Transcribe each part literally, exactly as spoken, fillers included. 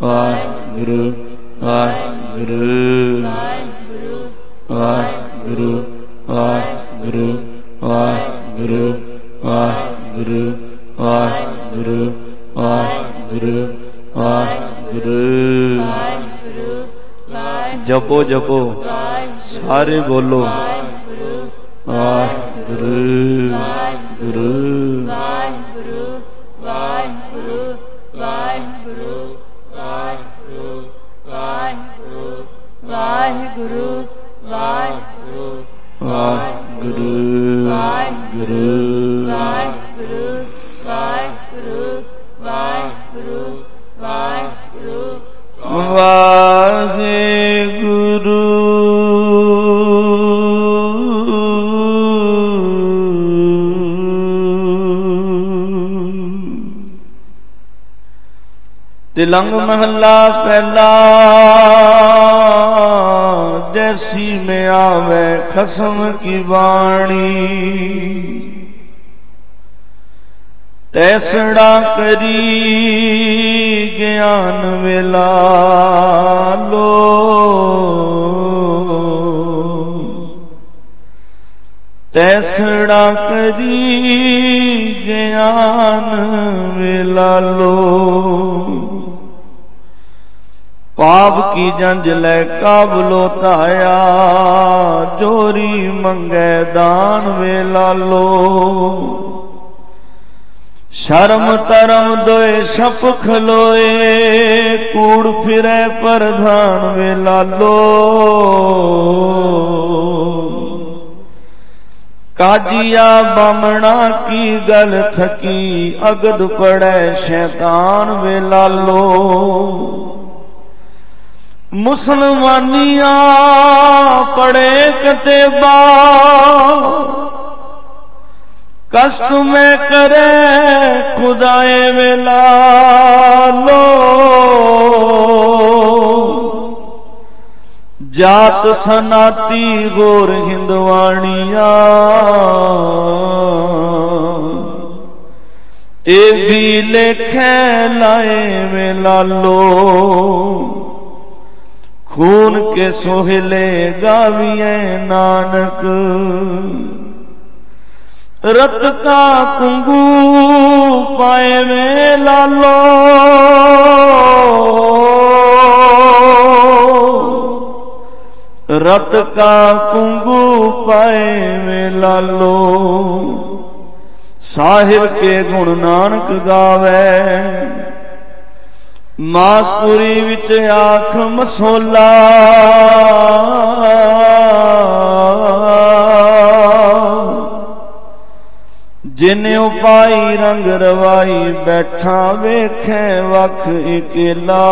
वाहिगुरु वाहिगुरु वाहिगुरु वाहिगुरु वाहिगुरु वाहिगुरु वाहिगुरु वाहिगुरु वाहिगुरु जपो जपो सारे बोलो वाहिगुरु गुरु वाहिगुरु वाहिगुरु वाहिगुरु वाहिगुरु वाहिगुरु वाहिगुरु वाहिगुरु वाहिगुरु वाहिगुरु वाहिगुरु वाहिगुरु वाहिगुरु वाहिगुरु वाहिगुरु तिलंग महला पहला जैसी में आवे खसम की वाणी तैसड़ा करी ज्ञान वेला लो तैसड़ा करी ज्ञान वेला लो पाप की जंज लै काबलो ताया जोरी मंगे दान वेला लो शर्म तरम दोए शप खलोए कूड़ फिरे प्रधान वेला लो काजिया बामणा की गल थकी अगद पड़े शैतान वेला लो मुसलमानिया पड़े कतेबा कष्ट में करे खुदाए वेला लो जात सनाती गोर हिंदवाणिया ए भी लेखे लाए वेला लो खून के सोहले गाविए नानक रत का कुंगू पाए में लालो रत का कुंगू पाए में लालो साहिब के गुण नानक गावे मासपुरी विच आख मसोला जिन्हें उपाई रंग रवाई बैठा वेखे वख इकेला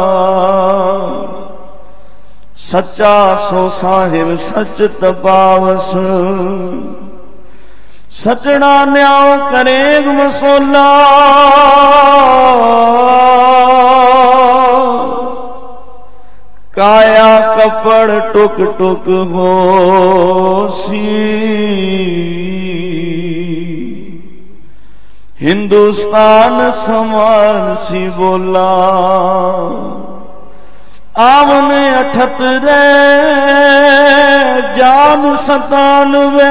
सच्चा सो साहिब सच तपावस सचना न्याव करेग मसोला काया कपड़ टुक टुक हो सी हिंदुस्तान समान सी बोला आवन अठतरे जान सतानवे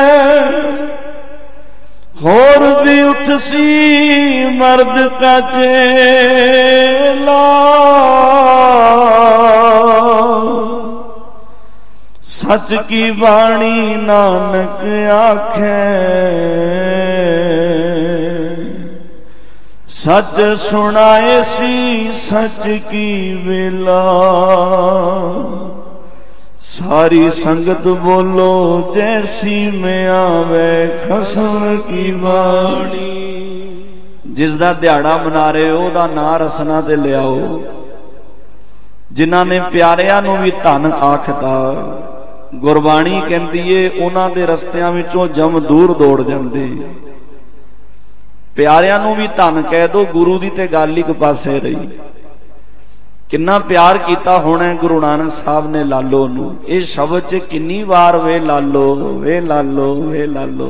होर भी उठ सी मर्द का चेला सच की वाणी नानक आखे सच सुनाए सी सच की वेला सारी संगत बोलो जैसी में आवे खसम की वाणी जिसदा दिहाड़ा मना रहे हो ओदा नां रसना ते लियाओ जिन्हां ने प्यारियां नूं भी धन आखता गुरबाणी कहती है उन्हां दे रस्तियां विचों जम दूर दौड़ जांदे प्यारियां नूं भी धन कह दो गुरु दी ते गल एक पासे रही किन्ना प्यार कीता होना गुरु नानक साहब ने लालो नूं इह शब्द च किन्नी वार वे लालो वे लालो वे लालो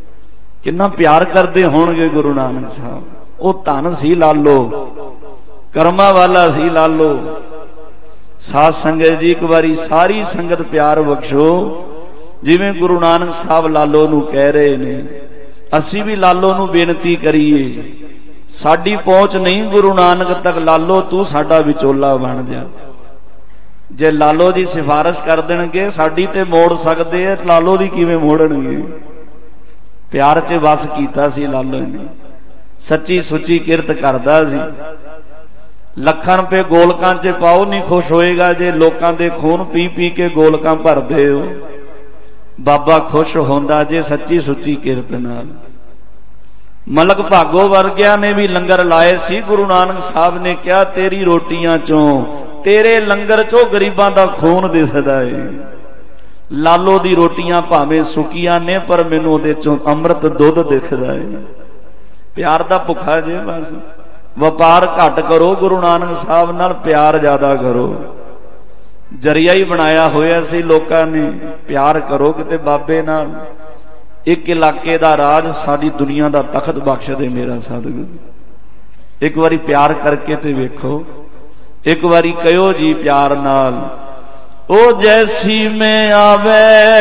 किन्ना प्यार करते होणगे गुरु नानक साहब ओ धन सी लालो ਕਰਮਾਂ ਵਾਲਾ ਸੀ ਲਾਲੋ। ਸਾਧ ਸੰਗਤ ਜੀ, ਇੱਕ ਵਾਰੀ ਸਾਰੀ ਸੰਗਤ ਪਿਆਰ ਬਖਸ਼ੋ, ਜਿਵੇਂ ਗੁਰੂ ਨਾਨਕ ਸਾਹਿਬ ਲਾਲੋ ਨੂੰ ਕਹਿ ਰਹੇ ਨੇ, ਅਸੀਂ ਵੀ ਲਾਲੋ ਨੂੰ ਬੇਨਤੀ ਕਰੀਏ। ਸਾਡੀ ਪਹੁੰਚ ਨਹੀਂ ਗੁਰੂ ਨਾਨਕ ਤੱਕ, ਲਾਲੋ ਤੂੰ ਸਾਡਾ ਵਿਚੋਲਾ ਬਣ ਜਾ। ਜੇ ਲਾਲੋ ਜੀ ਸਿਫਾਰਿਸ਼ ਕਰ ਦੇਣਗੇ ਸਾਡੀ ਤੇ ਮੋੜ ਸਕਦੇ ਆ, ਲਾਲੋ ਦੀ ਕਿਵੇਂ ਮੋੜਨਗੇ? ਪਿਆਰ 'ਚ ਵਸ ਕੀਤਾ ਸੀ ਲਾਲੋ ਨੇ, ਸੱਚੀ ਸੁੱਚੀ ਕਿਰਤ ਕਰਦਾ ਸੀ। ਲੱਖਾਂ ਰੁਪਏ ਗੋਲਕਾਂ 'ਚ ਪਾਓ, ਨਹੀਂ ਖੁਸ਼ ਹੋਏਗਾ ਜੇ ਲੋਕਾਂ ਦੇ ਖੂਨ ਪੀ ਪੀ ਕੇ ਗੋਲਕਾਂ ਭਰਦੇ ਹੋ। ਬਾਬਾ ਖੁਸ਼ ਹੁੰਦਾ ਜੇ ਸੱਚੀ ਸੁੱਚੀ ਕਿਰਤ ਨਾਲ। ਮਲਕ ਭਾਗੋ ਵਰਗਿਆਂ ਨੇ ਵੀ ਲੰਗਰ ਲਾਏ ਸੀ। ਗੁਰੂ ਨਾਨਕ ਸਾਹਿਬ ਨੇ ਕਿਹਾ, ਤੇਰੀ ਰੋਟੀਆਂ ਚੋਂ, ਤੇਰੇ ਲੰਗਰ ਚੋਂ ਗਰੀਬਾਂ ਦਾ ਖੂਨ ਦਿਸਦਾ ਏ। ਲਾਲੋ ਦੀ ਰੋਟੀਆਂ ਭਾਵੇਂ ਸੁੱਕੀਆਂ ਨੇ, ਪਰ ਮੈਨੂੰ ਉਹਦੇ ਚੋਂ ਅੰਮ੍ਰਿਤ ਦੁੱਧ ਦਿਖਦਾ ਏ। ਪਿਆਰ ਦਾ ਭੁੱਖਾ ਜੇ ਬਸ। ਵਪਾਰ ਘੱਟ ਕਰੋ, ਗੁਰੂ ਨਾਨਕ ਸਾਹਿਬ ਨਾਲ ਪਿਆਰ ਜ਼ਿਆਦਾ ਕਰੋ। ਜਰੀਆ ਹੀ ਬਣਾਇਆ ਹੋਇਆ ਸੀ ਲੋਕਾਂ ਨੇ, ਪਿਆਰ ਕਰੋ ਕਿਤੇ ਬਾਬੇ ਨਾਲ। ਇੱਕ ਇਲਾਕੇ ਦਾ ਰਾਜ ਸਾਡੀ ਦੁਨੀਆ ਦਾ ਤਖਤ ਬਖਸ਼ ਦੇ ਮੇਰਾ ਸਤਿਗੁਰੂ। ਇੱਕ ਵਾਰੀ ਪਿਆਰ ਕਰਕੇ ਤੇ ਵੇਖੋ, ਇੱਕ ਵਾਰੀ ਕਹਿਓ ਜੀ ਪਿਆਰ ਨਾਲ, ओ जैसी में आवे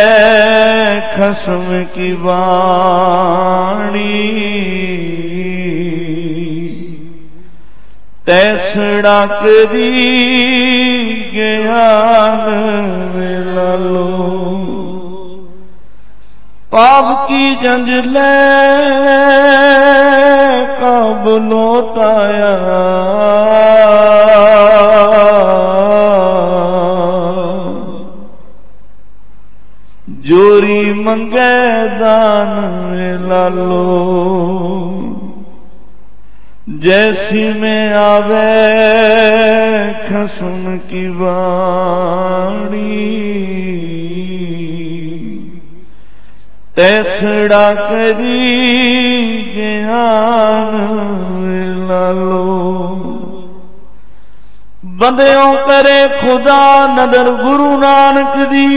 खसम की वाणी, तैसड़ा करी ज्ञान लालो। पाप की जंजले काबलो ताया, जोरी मंगे दान लालो। जैसी में आवे खसम की वाणी, तैसड़ा करी ज्ञान लालो। बंदियों करे खुदा नदर गुरु नानक दी,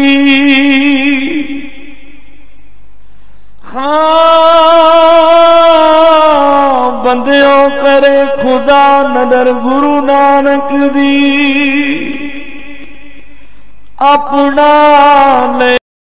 हाँ बंदियों करे खुदा नदर गुरु नानक दी। अपना ले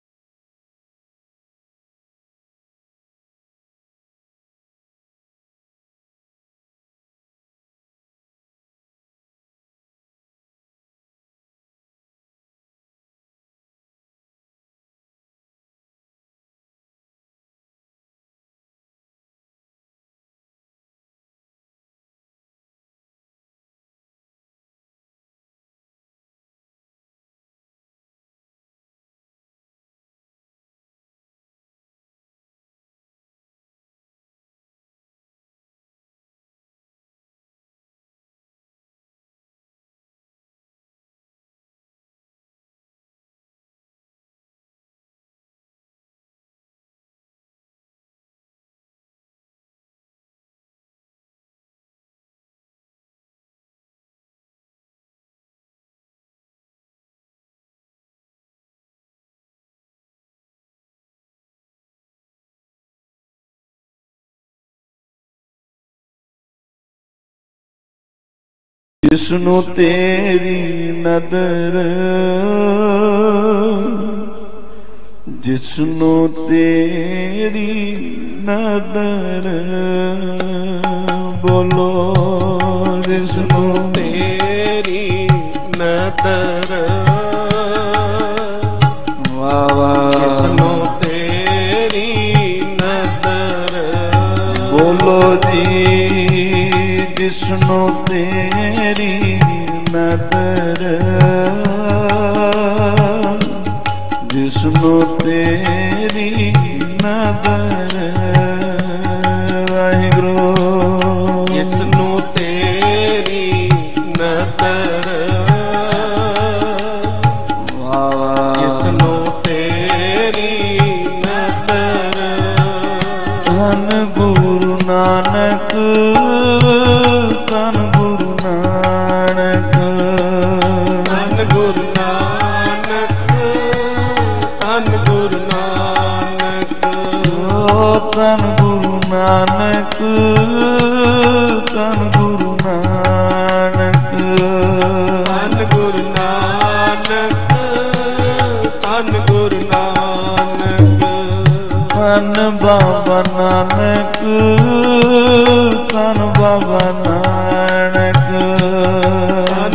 जिसनु तेरी नदर, जिसनु तेरी नदर, बोलो जिसनु तेरी नदर, वाह वाह जिसनु तेरी नदर, बोलो जी जिसनु तेरी नदर, जिसनु तेरी नदर। वाहिगुरु जिसनु तेरी नदर, वाह जिसनु तेरी नदर। धन गुरु नानक, धन गुरु नानक, धन गुरु नानक, धन गुरु नानक। ओ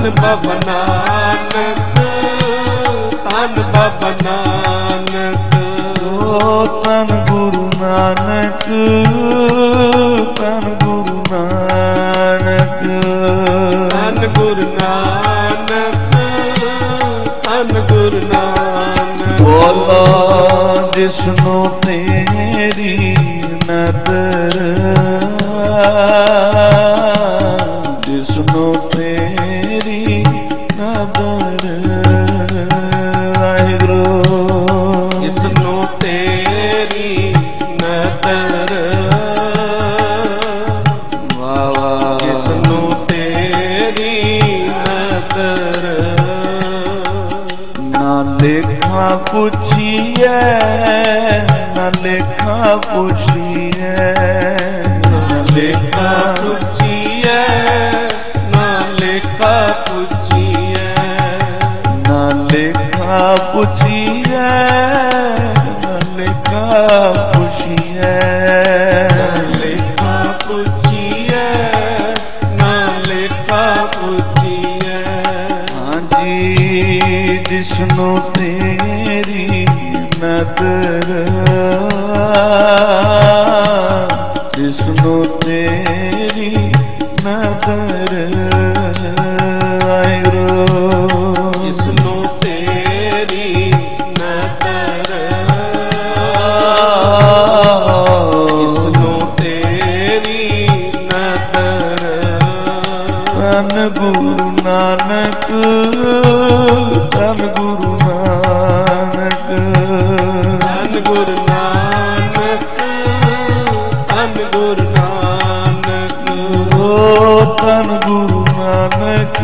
बाबा नानक, धन बाबा नानक। ओ धन गुरु नानक, धन गुरु नानक, धन गुरु नानक, धन गुरु नानक। बोलो जिसनु तेरी नदर, जिसनु तेरी नदर, वाहिगुरु जिसनु तेरी नदर, वाह वाह जिसनु तेरी नदर। ना लेखा पूछिए, ना लेखा पूछिए, ना लेखा पूछिए, ना लेखा पूछिए, ना लेखा पूछिए, ना लेखा पूछिए, ना लेखा पूछिए, ना लेखा पूछिए। हाँ जी जिसनु तेरी नदर, जिसनु तेरी नदर, वाहिगुरु जिसनु तेरी नदर, जिसनु तेरी नदर। धन गुरु नानक, धन गुरु नानक, धन गुरु नानक, धन गुरु नानक। ओ धन गुरु नानक,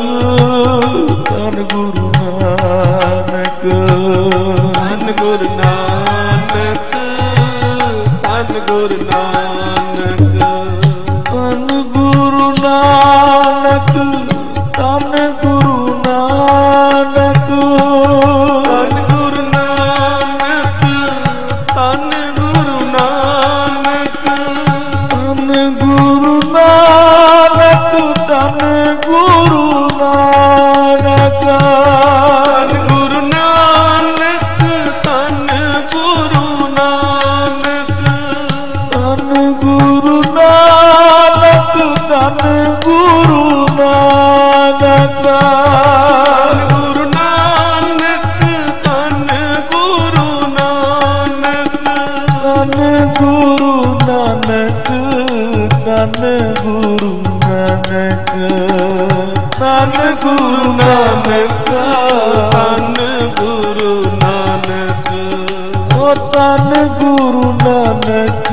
धन गुरु नानक, धन गुरु नानक, धन गुरु नानक। धन गुरु नानक, धन गुरु नानक, धन गुरु नानक, धन गुरु नानक। धन गुरु नानक, धन गुरु नानक, धन गुरु नानक, धन गुरु नानक। धन गुरु नानक, धन गुरु नानक, धन गुरु नानक, धन गुरु नानक। धन गुरु नानक, धन गुरु नानक, धन गुरु नानक, धन गुरु नानक। ओ धन गुरु नानक,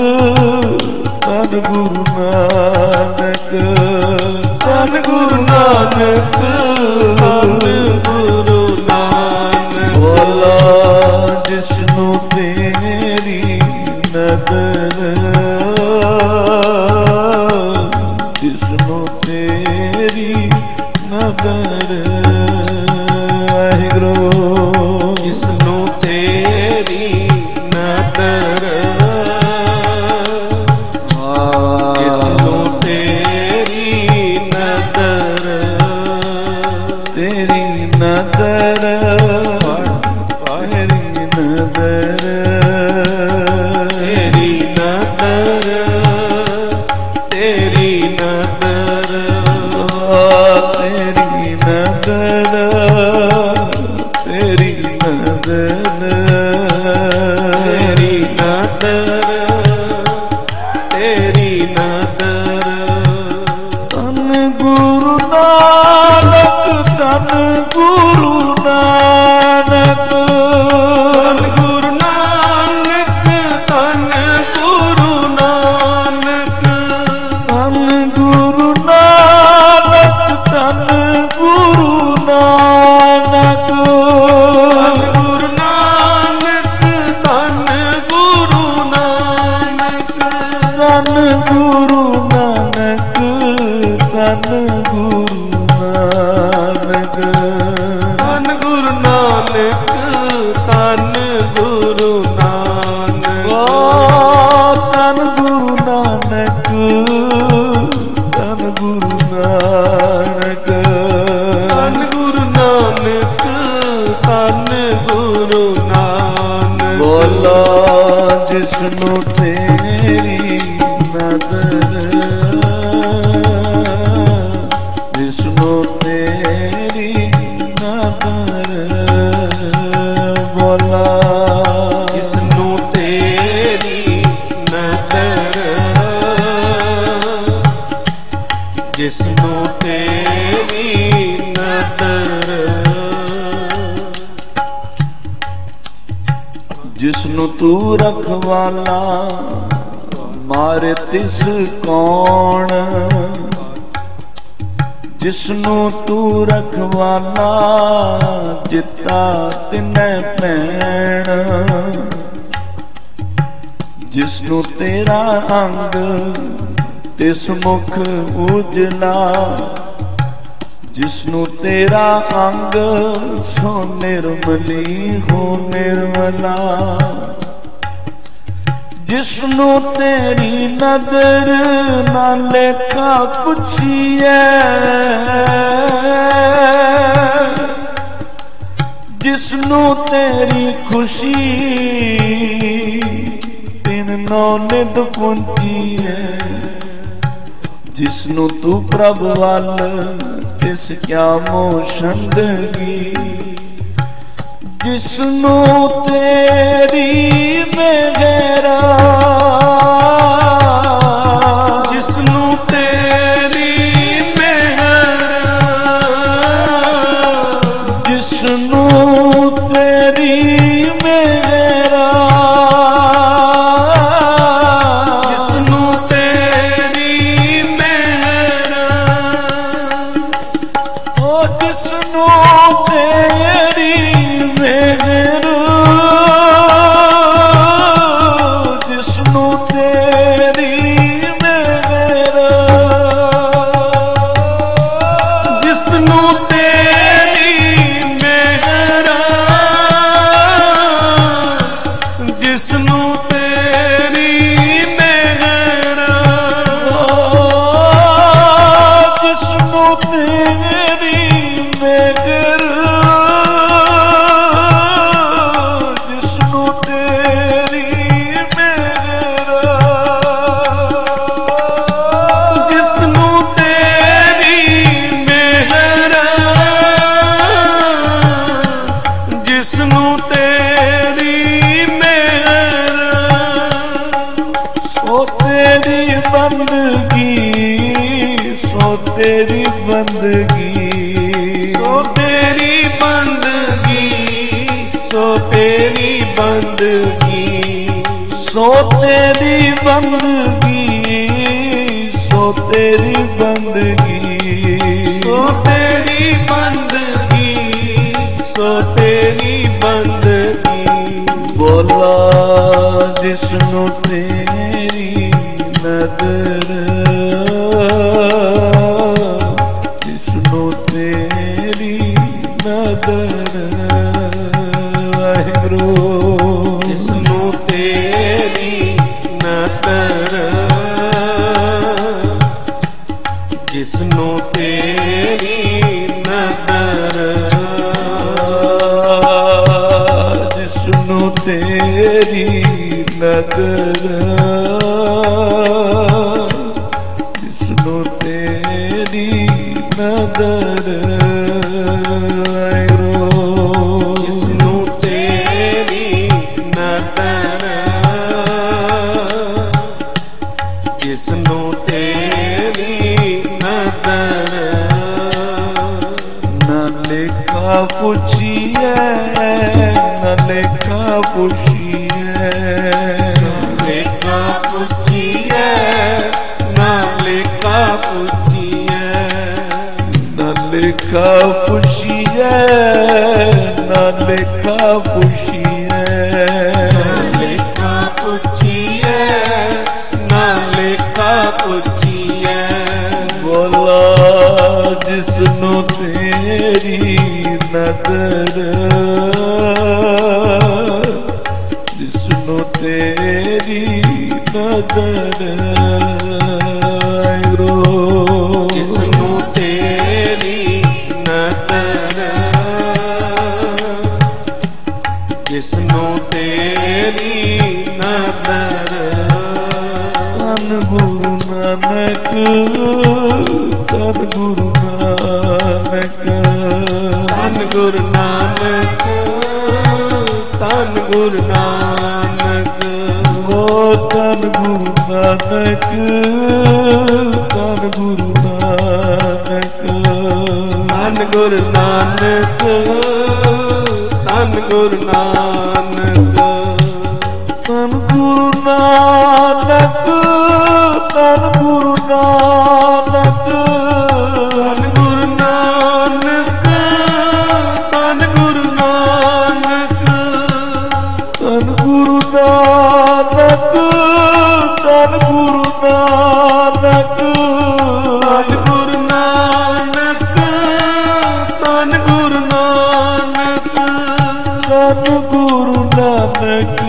धन गुरु नानक, धन गुरु नानक, धन गुरु नानक। बोला जिसनु तेरी नदर, जिसनु तेरी नदर, वाहिगुरु जिसनु तेरी नदर, जिसनु तेरी नदर। तेरी नदर, तेरी नदर, तेरी नदर, तेरी नदर। तेरी नदर, तेरी नदर, तेरी नदर, तेरी नदर। धन गुरु नानक, धन गुरु नानक, धन गुरु नानक, धन गुरु नानक। धन गुरु नानक, धन गुरु नानक, धन गुरु नानक, धन गुरु नानक। धन गुरु नानक, धन गुरु नानक, धन गुरु नानक, धन गुरु नानक। ओ धन गुरु नानक, धन गुरु नानक। जिसनु तेरी नदर, जिसनु तेरी नदर, बोला जिसनु तेरी नदर, जिसनु तेरी नदर, जिसनु तू रखवाला मारे तिस कौन, जिसनु तू रखवाला जिता तिनै पैण, जिसनु तेरा अंग तिस मुख उजला, जिसनु तेरा अंग सो निर्मली हो निर्मला, जिसनु तेरी नदर ना लेखा पुछिए, जिसनु तेरी खुशी तिन नौ निद पुंजी है, जिसनु तू प्रभ वल तिस क्या मोशंदगी, जिसनु तेरी मेरा, जिसनु तेरी मेहरा, जिसनु तेरी मेरा, जिसनु तेरी मेहरा, ओ जिसनु तेरी मेहरा, जिसनु तेरी मेहरा, जिसनु तेरी मेहरा, जिसनु तेरी मेहरा, जिसनु तेरी मेहरा, जिसनु तेरी मेहरा, जिसनु तेरी मेहरा, जिसनु तेरी मेहरा, सो तेरी बंदगी, सो तेरी बंदगी, सो तेरी बंदगी, सो तेरी बंदगी, सो तेरी बंदगी, सो तेरी बंदगी, सो तेरी बंदगी, सो तेरी बंदगी, बोला जिसनु तेरी नदर, जिसनु तेरी नदर, वाहिगुरू जिसनु तेरी नदर, जिसनु तेरी नदर, जिसनु तेरी नदर, जिसनु तेरी नदर, जिसनु तेरी नदर, जिसनु तेरी नदर, न लेखा पुछिए, न लेखा पुछिए, लेखा पुछिए, ना लेखा पुछिए, न लेखा पुछिए, न लेखा पुछिए, लेखा पुछिए, ना लेखा पुछिए, बोला जिसनु तेरी नदर, जिसनु तेरी नदर, जिसनु तेरी नदर, जिसनु तेरी नदर, ਧੰਨ ਗੁਰੂ ਨਾਨਕ ਧੰਨ ਗੁਰੂ ਨਾਨਕ ਧੰਨ ਗੁਰੂ ਨਾਨਕ ਓ ਧੰਨ ਗੁਰੂ ਨਾਨਕ ਧੰਨ ਗੁਰੂ ਨਾਨਕ ਧੰਨ ਗੁਰੂ ਨਾਨਕ ਧੰਨ ਗੁਰੂ ਨਾਨਕ ਧੰਨ ਗੁਰੂ ਨਾਨਕ ਧੰਨ ਗੁਰੂ ਨਾਨਕ ਧੰਨ ਗੁਰੂ ਨਾਨਕ ਧੰਨ ਗੁਰੂ ਨਾਨਕ ਧੰਨ ਗੁਰੂ ਨਾਨਕ ਧੰਨ ਗੁਰੂ ਨਾਨਕ ਧੰਨ ਗੁਰੂ ਨਾਨਕ ਧੰਨ ਗੁਰੂ ਨਾਨਕ ਧੰਨ ਗੁਰੂ ਨਾਨਕ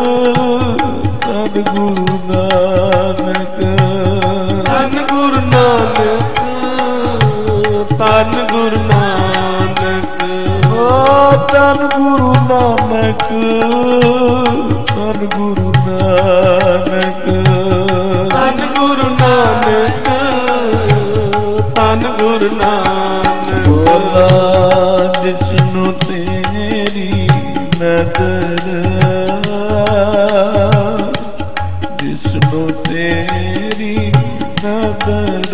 ਧੰਨ ਗੁਰੂ ਨਾਨਕ ਧੰਨ ਗੁਰੂ ਨਾਨਕ ਧੰਨ ਗੁਰੂ ਨਾਨਕ ਓ ਧੰਨ ਗੁਰੂ ਨਾਨਕ ਧੰਨ ਗੁਰੂ ਨਾਨਕ ਧੰਨ ਗੁਰੂ ਨਾਨਕ ਧੰਨ ਗੁਰੂ ਨਾਨਕ ਬੋਲਾ ਜਿਸਨੂੰ ਤੇਰੀ ਨਦਰ ਜਿਸਨੂੰ ਤੇਰੀ ਨਦਰ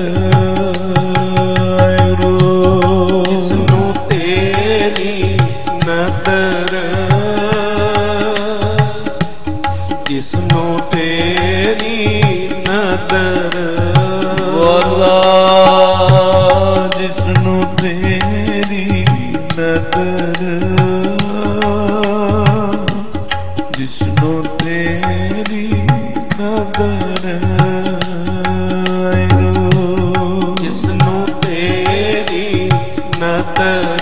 ਆਇਰੋ ਜਿਸਨੂੰ ਤੇਰੀ ਨਦਰ ਜਿਸਨੂੰ ਤੇਰੀ ਨਦਰ ਬੋਲਾ ਜਿਸਨੂੰ ਤੇਰੀ ਨਦਰ ਜਿਸਨੂੰ ਤੇਰੀ ਨਦਰ ਆਇਰੋ ਜਿਸਨੂੰ ਤੇਰੀ ਨਦਰ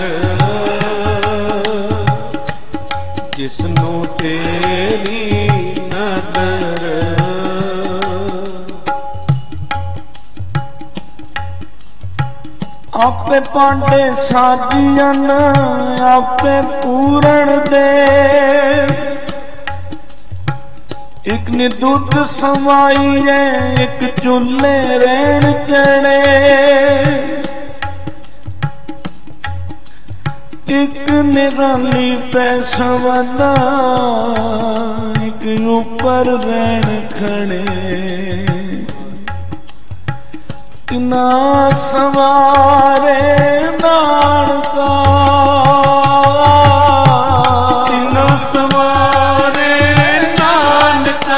ਜਿਸਨੂੰ ਤੇਰੀ ਨਦਰ ਆਪੇ ਪਾਂਡੇ ਸਾਜੀਨ ਆਪੇ ਪੂਰਨ ਦੇ ਇੱਕ ਨੇ ਦੁੱਧ ਸਮਾਈਏ ਇੱਕ ਚੁੱਲੇ ਰਹਿਣ ਚੜੇ ਇੱਕ ਨੇ ਰਾਨੀ ਪੈਸਵਨਾ ਇੱਕ ਉੱਪਰ ਰਹਿਣ ਖੜੇ ਨਾ ਸਵਾਰੇ ਨਾਨਕਾ ਨਾ ਸਵਾਰੇ ਨਾਨਕਾ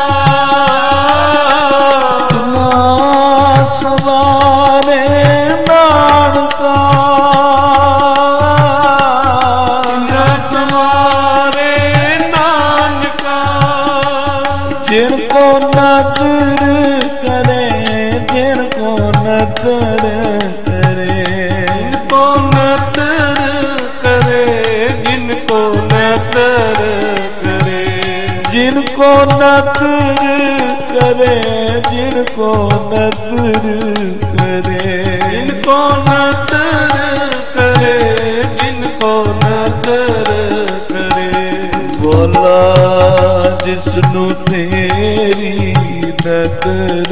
ਨਾ ਸਵਾਰੇ ਨਾਨਕਾ ਨਾ ਸਵਾਰੇ ਨਾਨਕਾ ਜਿਨ ਕੋ ਨਦਰ ਕਰੇ ਜਿਨ ਕੋ ਨਦਰ ਕਰੇ ਜਿਨ ਕੋ ਨਦਰ ਕਰੇ ਜਿਨ ਕੋ ਨਦਰ ਕਰੇ ਜਿਨ ਕੋ ਨਦਰ ਕਰੇ ਜਿਨ ਕੋ ਨਦਰ ਕਰੇ ਜਿਨ ਕੋ ਨਦਰ ਕਰੇ ਜਿਨ ਕੋ ਨਦਰ ਕਰੇ ਬੋਲਾ ਜਿਸਨੂੰ ਤੇਰੀ ਨਦਰ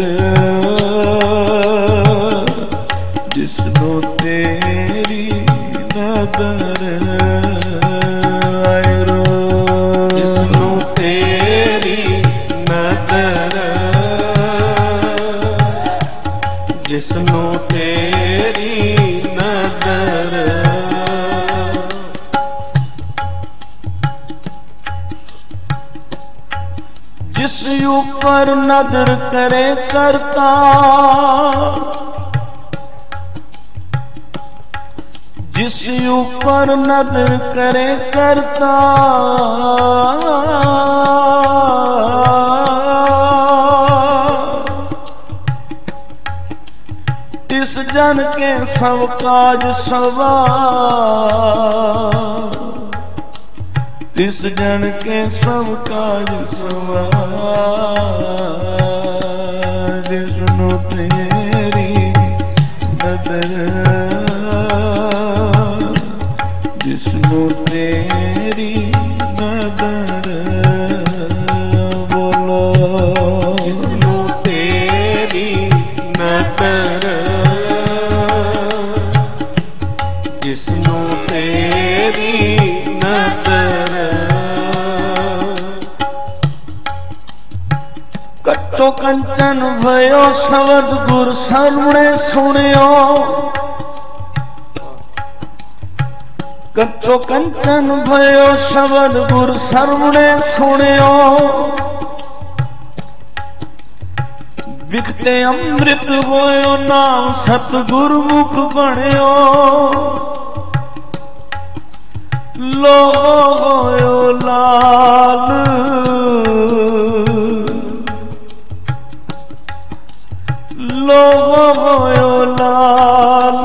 ਜਿਸਨੂੰ ਤੇਰੀ ਨਦਰ ਆਇਰੋ ਜਿਸਨੂੰ ਤੇਰੀ ਨਦਰ ਜਿਸਨੂੰ ਤੇਰੀ ਨਦਰ जिस ऊपर नजर करे करता जिस ऊपर नजर करे करता इस जन के सब काज सवार तिस जन के सब काज सवार जिसनु तेरी नदर जिसनु तेरी नदर बोलो जिसनु तेरी नदर तेरी नजर। कच्चो कंचन भयो शब्द गुर सामने सुनियो। कच्चो कंचन भयो शब्द गुर सामने सुनियो। बिखते अमृत होयो नाम सतगुरु मुख बणियो। लो होयो लाल लो होयो लाल।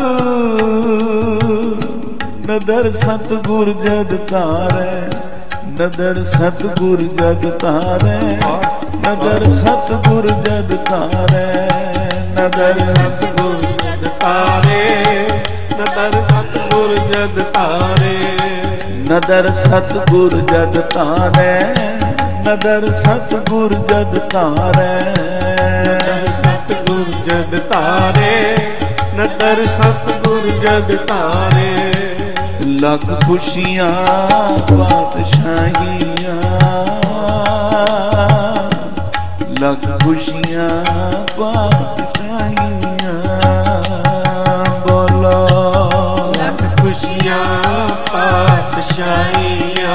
नदर सतगुर जग तारे नदर सतगुर जग तारे नदर सतगुर जग तारे नदर सतगुर जग तारे नदर सतगुर जग तारे नदर सतगुर जग तारे नदर सतगुर जग तारे नदर सतगुर जग तारे नदर सतगुर जग तारे। लख खुशियां पातशाहियां लख खुशियां पातशाहियां बोलो लख खुशियां पातशाहियां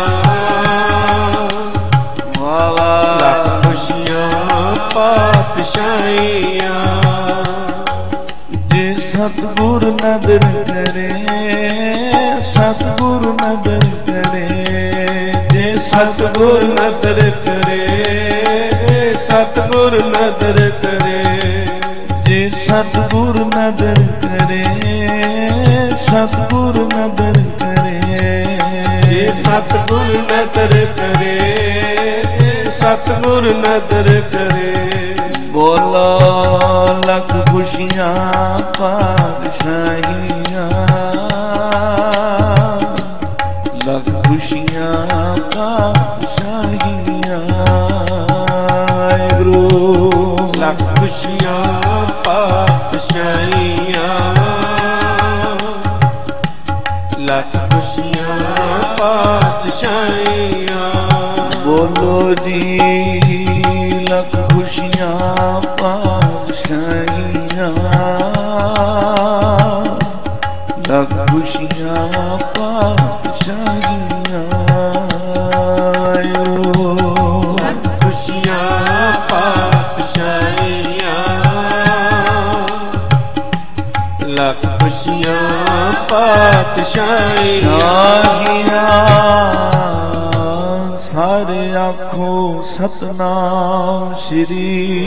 वाह वाह लख खुशियां पातशाहियां। जे सतगुर नदर करे सतगुर नदर करे जे सतगुर नदर करे सतगुर नदर करे जे सतगुर नदर करे सतगुर नदर करे जे सतगुर नदर करे सतगुर नदर करे। बोलो लख खुशियां पातशाहियां लख खुशियां पातशाहियां गुरु लख खुशियां पातशाहियां लख खुशियां पातशाहियां। बोलो जी लख खुशियां पातशाहियां लख खुशियां पातशाहियां लख खुशियां पातशाहियां लख खुशियां पातशाहियां। सारे आखो सतनाम श्री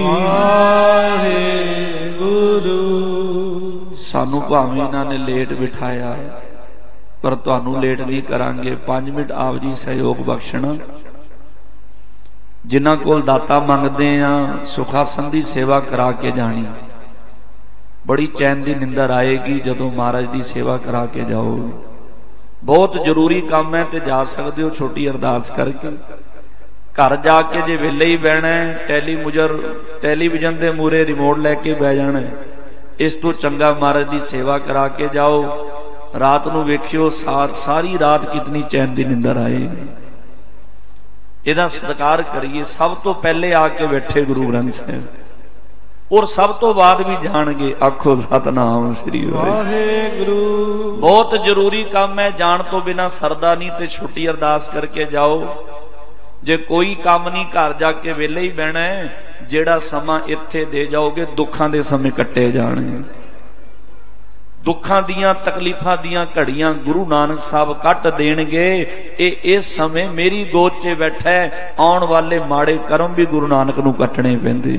वाहिगुरु। सानू भावें इन्हां ने लेट बिठाया पर तुहानू लेट नहीं करांगे। पांच मिनट आप जी सहयोग बख्शना। जिन्हां कोल दाता मंगदे आ सुखासन दी सेवा करा के जानी। बड़ी चैन दी निंदर आएगी जदों महाराज दी सेवा करा के जाओगे। बहुत जरूरी काम है ते जा सकते हो छोटी अरदास करके। घर जाके जे वेले ही बहना है टैलीमुजर टैलीविजन के मूहरे रिमोट लैके बह जाना है। इस तो चंगा महाराज की सेवा करा के जाओ। रात नूं वेखियो साथ सारी रात कितनी चैन की निंदर आएगी। इहदा सत्कार करिए। सब तो पहले आके बैठे गुरु ग्रंथ साहिब और सब तो बाद भी जाणगे। आखो सतनाम श्री वाहिगुरु। बहुत जरूरी काम है। जान तो बिना सरदा नहीं ते छुट्टी अरदास करके जाओ। जे कोई काम नहीं घर जाके वेले ही बहना है। जेड़ा समा इत्थे दे जाओगे दुखां दे समय कट्टे जाने। दुखां दियां तकलीफां दियां घड़ियां गुरु नानक साहब कट देणगे। ए इस समय मेरी गोद च बैठा है। आउण वाले माड़े कर्म भी गुरु नानक नूं कटने पैंदे।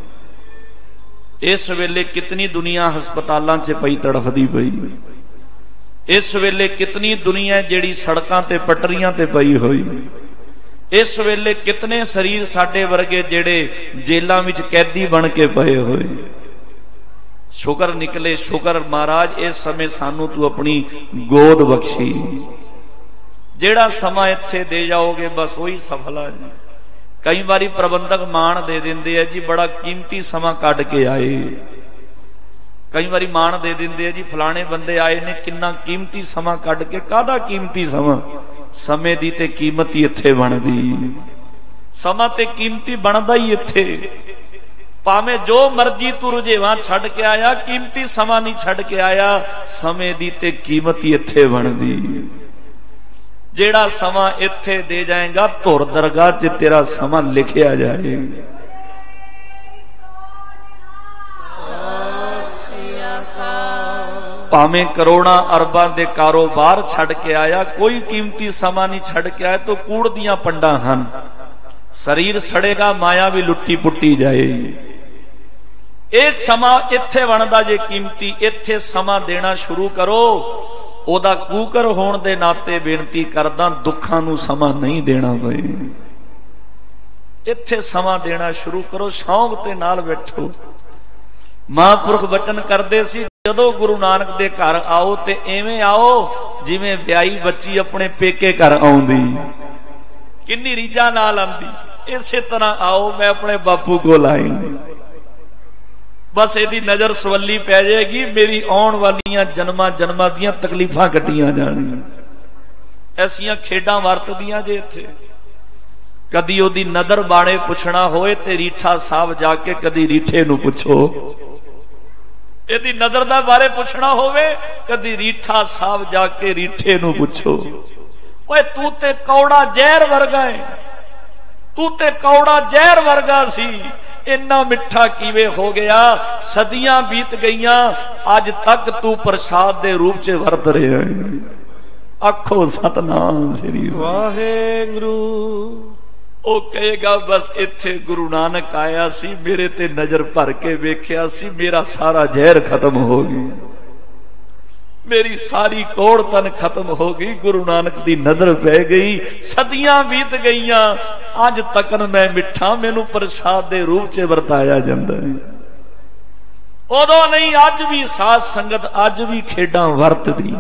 इस वेले कितनी दुनिया हस्पतालों च पई तड़फदी पई। इस वेले कितनी दुनिया जेड़ी सड़कों ते पटरियां ते पई हुई। इस वेले कितने शरीर साडे वर्गे जेड़े जेलों विच कैदी बन के पए हुए। शुकर निकले शुकर महाराज इस समय सानू तू अपनी गोद बख्शी। जेड़ा समा इत्थे दे जाओगे बस वही सफल है। कई बारी प्रबंधक मान दे देंदे है जी बड़ा कीमती समा कट के आए। कई बारी मान दे देंगे जी फलाने बंदे आए ने किन्ना कीमती समा कढ़ के, काहदा कीमती समा? समय दी ते कीमत ही इत्थे बनदी, समा ते कीमती बनदा ही इत्थे। भावें जो मर्जी तू रुझेवां छड़ के आया, कीमती समा नहीं छड़ के आया, समय दी ते कीमत ही इत्थे बनदी। जेड़ा समा इत्थे दे जाएगा धुर दरगाह च तेरा समा लिखिया जाएगा। भावें करोड़ा अरबां दे कारोबार छड़ के आया, कोई कीमती समा नहीं छड़ के आया। तो कूड़ दियां पंडा हन, शरीर सड़ेगा, माया भी लुट्टी पुट्टी जाएगी। एक समा इत्थे बनदा जे कीमती, इत्थे समा देना शुरू करो। ओदा कूकर होण दे नाते बेनती करदा, दुखां नूं समा नहीं देना पए, इत्थे समा देना शुरू करो। शौक ते नाल बैठो। महापुरख बचन करदे सी, जदों गुरु नानक दे घर आओ ते एवें आओ जिवें व्याही बच्ची अपने पेके घर आउंदी, किन्नी रीझां नाल आंदी, इसे तरह आओ मैं अपने बापू कोल आई। बस इहदी नजर सवली पै जाएगी, मेरी आउण वालियां जन्मां जन्मां दियां तकलीफां कट्टियां जाणियां। ऐसियां खेडां वरतदियां जे इत्थे। कदी ओदी नदर बाणे पुछना होए ते रीठा साहब जाके कदी रीठे नूं पुछो, यदि नदर दा बारे पुछना होवे कदी रीठा साहब जाके रीठे नूं पुछो। ओए तू ते कौड़ा जहर वर्गा है, तू ते कौड़ा जहर वर्गा सी, इन्ना मिठा किवें हो गया? सदियां बीत गईयां, अज तक तू प्रसाद दे रूप च वरत रहा है। आखो सतनाम श्री वाहेगुरु। ओ कहेगा बस इत्थे गुरु नानक आया सी, मेरे ते नजर भर के वेख्या सी, मेरा सारा जहर खत्म हो गया, मेरी सारी कोड़ तन खत्म हो गई, गुरु नानक दी नजर पै गई। सदियां बीत गईयां, अज तकन मैं मिठा, मैनू प्रसाद दे रूप च वरताया जांदा है। उदों नहीं, अज भी साध संगत अज भी खेडां वरतदी।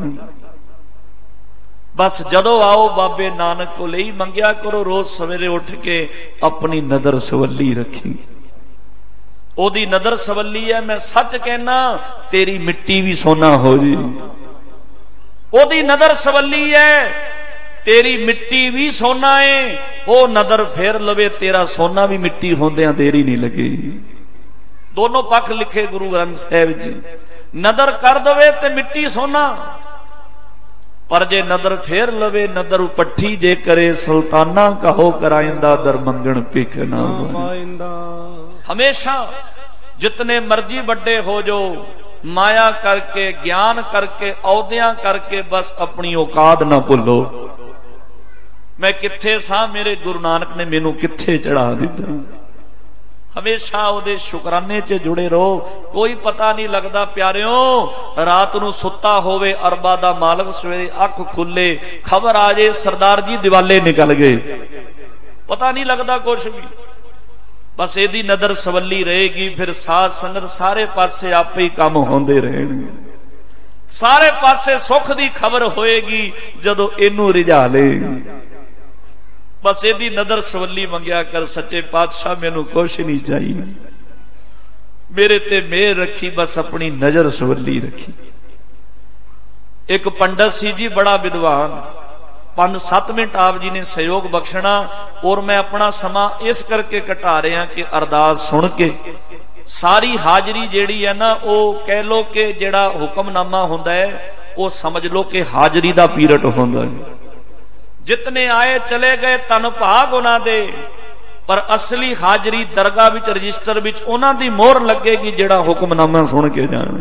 बस जदों आओ बाबे नानक को ही मंगया करो, रोज सवेरे उठ के अपनी नदर सवली रखी। ओदी नदर सवली है, मैं सच कहना तेरी मिट्टी भी सोना हो जी। ओदी नदर सवली है, तेरी मिट्टी भी सोना है। ओ नदर फेर लवे, तेरा सोना भी मिट्टी होंदियां देरी नहीं लगी। दोनों पक्ष लिखे गुरु ग्रंथ साहिब जी। नदर कर दवे ते मिट्टी सोना, पर जे नदर फेर लवे नदर उपट्ठी जे करे, सुल्ताना कहो कराइंदा दर मंगण भिख ना पाइंदा। हमेशा जितने मर्जी बड़े हो जो, माया करके ज्ञान करके औदियां करके बस अपनी औकात ना भुलो। मैं किथे सा, मेरे गुरु नानक ने मैनू किथे चढ़ा दिता। हमेशा उहदे शुकराने च जुड़े रहो। कोई पता नहीं लगता प्यारियों, रात नूं सुता होवे अरबा दा मालक, सवेरे अख खुले खबर आ जाए सरदार जी दिवाले निकल गए, पता नहीं लगता कुछ भी। बस एदी नदर सवली रहेगी, फिर साध संगत सारे पासे आपे ही काम होंदे रहणगे, सारे पासे सुख दी खबर होएगी जदों इनू रिझा ले। बस एदी नदर सवली मंगया कर, सच्चे पातशाह मैनू कुछ नहीं चाहिए, मेरे ते मेहर रखी, बस अपनी नजर सवली रखी। एक पंडित सी जी, बड़ा विद्वान, पांच सत्त मिनट आप जी ने सहयोग बख्शना, और मैं अपना समा इस करके घटा रहा कि अरदास सुन के सारी हाजरी जेड़ी है ना, वो कह लो कि जेड़ा हुक्मनामा होंदा है वो समझ लो कि हाजरी दा पीरियड होंदा है। जितने आए चले गए तन भाग उन्हां दे, पर असली हाजरी दरगाह विच रजिस्टर विच उन्हां दी मोहर लगेगी जेड़ा हुक्मनामा सुन के जाने।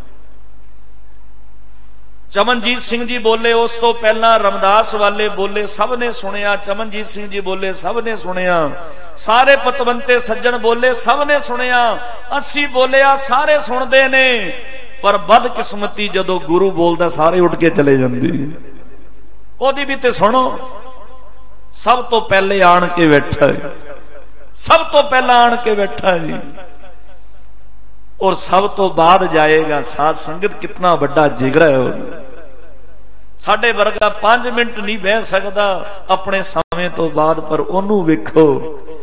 चमनजीत सिंह जी बोले, उस तो पहला रमदास वाले बोले, सब ने सुनिया। चमनजीत सिंह जी बोले, सब ने सुनिया। सारे पतवंते सज्जन बोले, सब ने सुनिया। अस्सी बोलिया, सारे सुनते ने, पर बदकिस्मती जदों गुरु बोलदा सारे उठ के चले जांदे। ओदी भी ते सुनो, सब तो पहले आन के बैठा है, सब तो पहला आन के बैठा है जी, और सब तो बाद जाएगा। साध संगत कितना बड़ा जिगरा है। साडे वर्गा पांच मिनट नहीं बह सकता अपने समय तो बाद, पर ओनू वेखो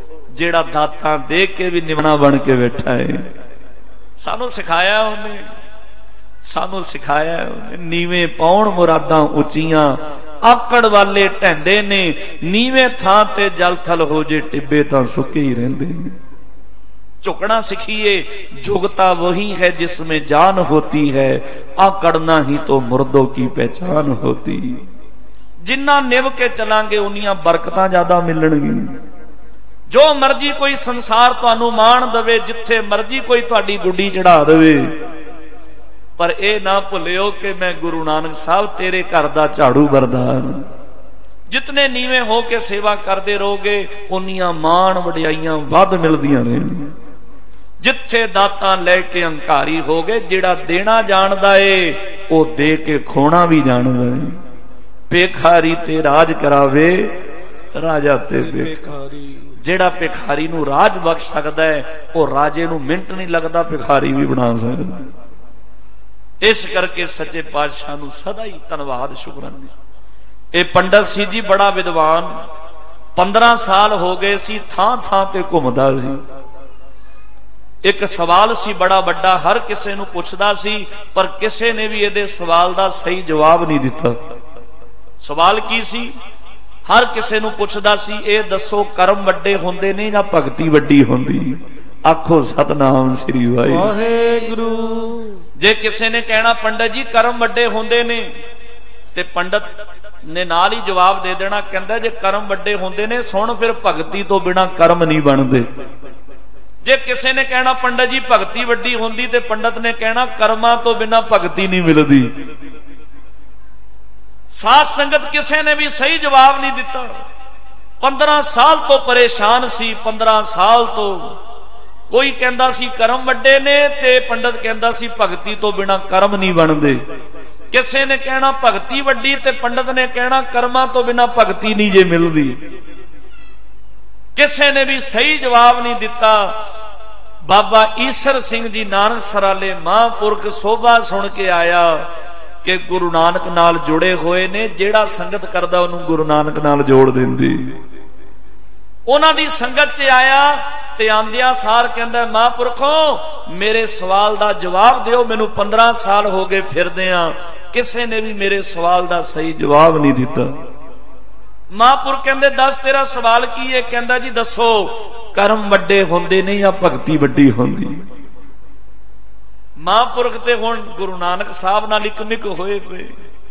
जेड़ा दाता दे के भी निमना बन के बैठा है। सानू सिखाया उन्हें, सानू सिखाया नीवे पाउण मुरादां उचियां आकड़ वाले ढेंडे ने नीवे थां ते जल थल हो जे टिब्बे तां सुके ही रहिंदे ने। झुकना सीखिए, झुकता वही है जिसमें जान होती है, आकड़ना ही तो मुर्दों की पहचान होती। जिन्ना निभ के चलांगे उन्नियां बरकतां ज्यादा मिलणगीਆਂ। जो मर्जी कोई संसार तुहानू मान दवे, जिथे मर्जी कोई तुहाडी गुड्डी चढ़ा दवे, पर यह ना भुलियो कि मैं गुरु नानक साहब तेरे घर दा झाड़ू बरदार। जितने नीवे हो के सेवा करते रहोगे उन्नियां मान वडियाइयां वध मिलदियां रहणगीਆਂ। जिथे दातां लैके अंकारी हो गए, जिहड़ा देना जानदा है वो दे के खोना भी जानदा है। पेखारी ते राज करावे राजा ते बेखारी। जिहड़ा भिखारी नूं राज बख्श सकदा है वो राजे नूं मिंट नहीं लगदा भिखारी भी बना सकदा। इस करके सच्चे पातशाह नूं सदा ही धन्नवाद शुकराने। ये पंडित सी जी बड़ा विद्वान, पंद्रह साल हो गए सी थां थां ते घुमदा सी। एक सवाल सी बड़ा वड्डा, हर किसे नूं पुछदा सी पर किसे ने भी इहदे सवाल दा सही जवाब नहीं दिता। सवाल की सी? हर किसे नूं पुछदा सी ए दसो कर्म वड्डे हुंदे ने जां भगती वड्डी हुंदी? आखो सतनाम श्री वाहिगुरू। जे किसे ने कहना पंडित जी कर्म वड्डे हुंदे ने, ते पंडित ने नाल ही जवाब दे देना, कहंदा जे कर्म वड्डे हुंदे ने सुन फिर भगती तो बिना कर्म नहीं बनदे। जे किसे ने कहना पंडित जी भगती वड्डी हुंदी, ते पंडित ने कहना कर्मां तो बिना भगती नहीं मिलदी। साध संगत किसे ने भी सही जवाब नहीं दिता। पंद्रह साल तो परेशान सी, पंद्रह साल तो कोई कहंदा सी कर्म वड्डे ने, ते पंडित कहंदा सी भगती तो बिना कर्म नहीं बनदे। किसे ने कहना भगती वड्डी, ते पंडित ने कहना कर्मां तो बिना भगती नहीं जे मिलदी। किसे ने भी सही जवाब नहीं दिता। बाबा ईसर सिंह जी नानक सराले महापुरख सोभा सुन के आया कि गुरु नानक नाल जुड़े हुए ने, जेड़ा संगत करदा उन्होंने गुरु नानक नाल जोड़ देंदी। उन्हां दी संगत च आया ते आंदिया सार कहंदा महापुरखों मेरे सवाल दा जवाब दिओ, मैनू पंद्रह साल हो गए फिरदियां, किसे ने भी मेरे सवाल दा सही जवाब नहीं दिता। महापुरख कहंदे दस तेरा सवाल की है? कहंदा जी दसो कर्म वड्डे हुंदे ने या भगती वड्डी हुंदी? महापुरख ते हुण गुरु नानक साहब नाल इक मिक होए पे,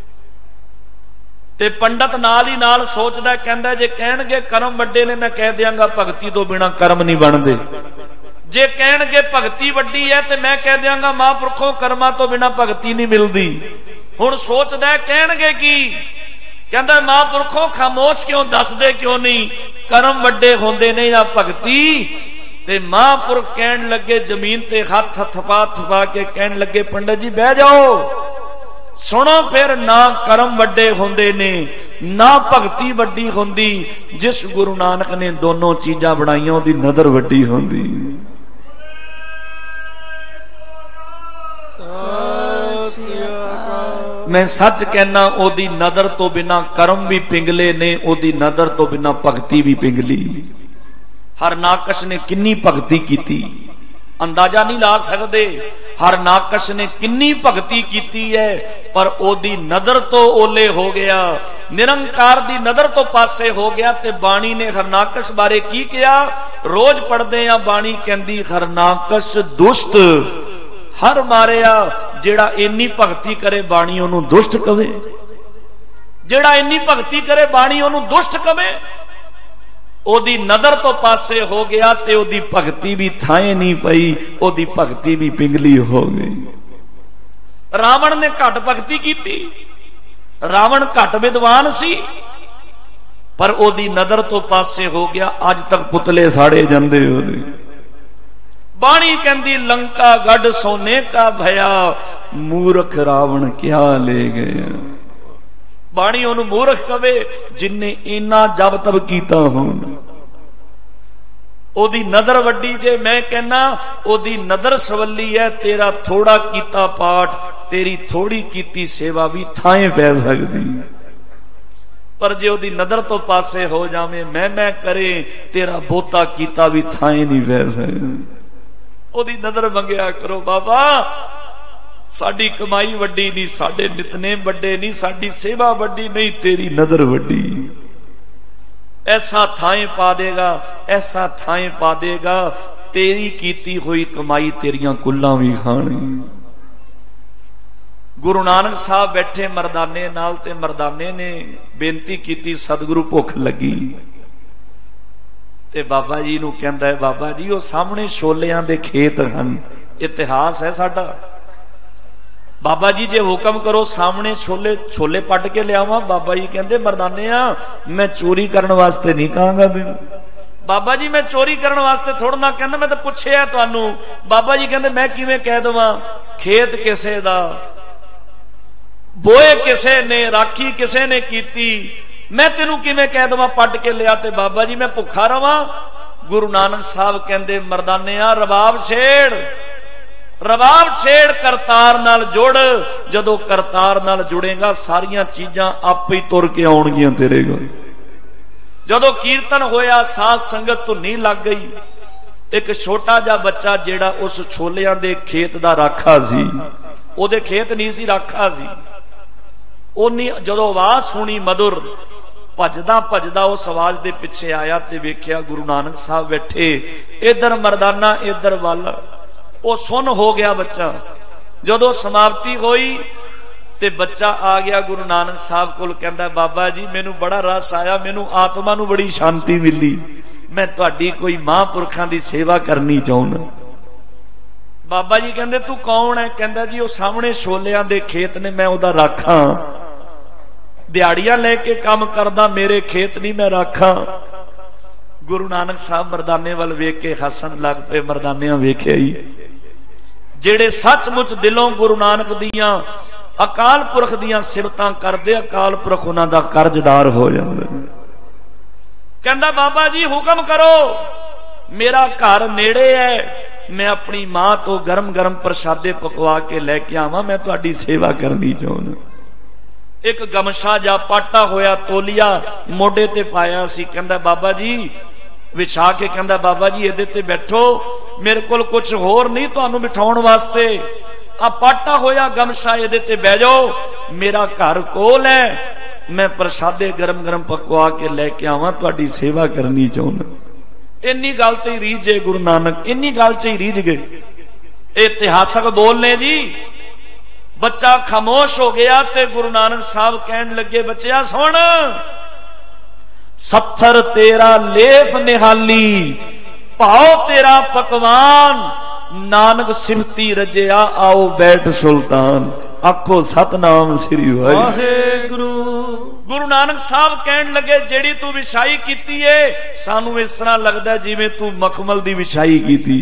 ते पंडित नाल ही नाल सोचदा, कहंदा जे कहणगे कर्म वड्डे ने मैं कह दियांगा भगती तो बिना कर्म नहीं बनदे। जे कहणगे भगती वड्डी है ते मैं कह दियांगा महापुरखों कर्मां तो बिना भगती नहीं मिलदी। हुण सोचदा कहणगे की? कहंदा महापुरखों खामोश क्यों, दसदे क्यों नहीं कर्म वड्डे होंदे ने या भगती? ते महापुरख कहन लगे, जमीन ते हाथ थपा थपा के कहन लगे पंडित जी बह जाओ, सुनो फिर ना कर्म वड्डे होंदे ने ना भगती वड्डी होंदी। जिस गुरु नानक ने दोनों चीजां बनाईयां ओदी नदर वड्डी होंदी। मैं सच कहना ओदी नदर तो बिना कर्म भी पिंगले ने, ओदी नदर तो बिना भगती भी पिंगली। हर नाकश ने किन्नी भगती कीती अंदाजा नहीं ला सकते। हर नाकश ने किन्नी भगती कीती है, पर ओदी नदर तो ओले हो गया, निरंकार दी नदर तो पासे हो गया। ते बाणी ने हरनाकश बारे की किया? रोज पढ़दे आ बाणी कहंदी हरनाकश दुष्ट हर मारिया। जेड़ा इन्नी भगती करे बाणी ओनू दुष्ट कवे, जेड़ा इन्नी भगती करे बाणी ओनू दुष्ट कवे। ओदी नदर तो पासे हो गया ते ओदी भगती भी थाए नहीं पई, ओदी भगती भी पिंगली हो गई। रावण ने घट भगती की, रावण घट विद्वान सी, पर ओदी नदर तो पासे हो गया। अज तक पुतले साड़े जांदे ओदे। बाणी कहंदी लंका गढ़ सोने का भया, मूर्ख रावण क्या ले गया। बाणी ओनू मूर्ख कवे जिन्ने इना जब तब कीता होन। ओदी नदर वड्डी जे मैं कहना ओदी नदर सवली है। तेरा थोड़ा कीता पाठ, तेरी थोड़ी कीती सेवा भी थाए पै सकदी, पर जे ओदी नदर तो पासे हो जावे मैं मैं करे तेरा बोता कीता भी थाए नहीं पै सकदा। ओदी नदर मंगया करो बाबा, साडी कमाई वड्डी नहीं, साडे नितनेम वड्डे नहीं, साडी सेवा वड्डी नहीं, तेरी नदर वड्डी। ऐसा थाएं पा देगा, ऐसा थाएं पा देगा, तेरी कीती हुई कमाई तेरियां कुल्लां भी खानी। गुरु नानक साहब बैठे मरदाने नाल ते मरदाने ने बेनती की, सतगुरु भुख लगी। ते बाबा जी नूं कहंदा है, बाबा जी वो सामने छोलियां दे खेत हन, इतिहास है साडा। बाबा जी जे हुक्म करो सामने छोले छोले पट के लियावां। बाबा जी कहंदे मरदाने आ मैं चोरी करने वास्ते नहीं कहांगा तेनू। बाबा जी मैं चोरी करने वास्ते थोड़ा ना कहना, मैं तो पुछया तुहानू। बाबा जी कहंदे मैं किवें कह देवां, खेत किसे दा, बोए किसे ने, राखी किसे ने कीती, मैं तेनू किवें कह देवां पट के लिया ते बाबा जी मैं भुखा रवां। गुरु नानक साहब कहंदे मरदाने आ रबाब छेड़, रबाब छेड़, करतार नाल जुड़। जदों करतार नाल जुड़ेगा सारियां चीजां आपे ही तुर के आउणगियां तेरे कोल। जदों कीर्तन होया साध संगत धुनी लग गई। एक छोटा जा बच्चा जेड़ा उस छोलियां दे खेत दा राखा सी, ओदे खेत नहीं सी राखा सी, ओनी जदों आवाज सुनी मधुर, भजदा भजदा उस आवाज दे पिछे आया ते वेख्या गुरु नानक साहब बैठे, इधर मरदाना इधर वल। वो सुन हो गया बच्चा। जदों समाप्ति होई ते बच्चा आ गया गुरु नानक साहब कोल, कहंदा बाबा जी मैनू बड़ा रस आया, मैनू आत्मा नू बड़ी शांति मिली, मैं तुहाडी कोई महापुरखां दी सेवा करनी चाहुंदा। बाबा जी कहंदे तू कौन है? कहंदा जी वो सामने छोलियां दे खेत ने, मैं ओदा राखा, दिहाड़ियां लेके काम करदा, मेरे खेत नहीं मैं राखा। गुरु नानक साहब मरदाने वाल वेख के हसन लग पे। मरदानियां वेख्या ही जेड़े सचमुच दिलों गुरु नानक दियां अकाल पुरख दियां सिफतां करदे, अकाल पुरख उन्हां दा कर्जदार हो जांदा। कहंदा बाबा जी हुक्म करो, मेरा घर नेड़े है, मैं अपनी मां तो गरम गरम प्रसादे पकवा के लैके आवां, मैं तुहाडी सेवा करनी चाहुंदा। एक गमछा जा पाटा होया तोलिया मोडे ते पाया सी। कहंदा बाबा जी विछा के, कहंदा बाबा जी इहदे ते बैठो, मेरे कोल कुछ होर नहीं तुहानू बिठाउण वास्ते, आ पाटा होया गमछा इहदे ते बह जाओ, मेरा घर कोल है, मैं प्रसादे गरम गरम पकवा के लैके आवां, तुहाडी सेवा करनी चाहुंदा। इन्नी गल ते ही रीझे गुरु नानक, इन्नी गल च ही रीझ गए। इतिहासक बोलने जी। बच्चा खामोश हो गया ते गुरु नानक साहब कहन लगे, बच्चिया सुन, सत्थर तेरा लेप निहाली, भाव तेरा पकवान, नानक सिमती रजिया आओ बैठ सुल्तान। आखो सतनाम श्री वाहिगुरू। गुरु नानक साहब कहन लगे जेड़ी तू विछाई कीती है, सानू इस तरह लगदा जिवें तू मखमल दी विछाई कीती।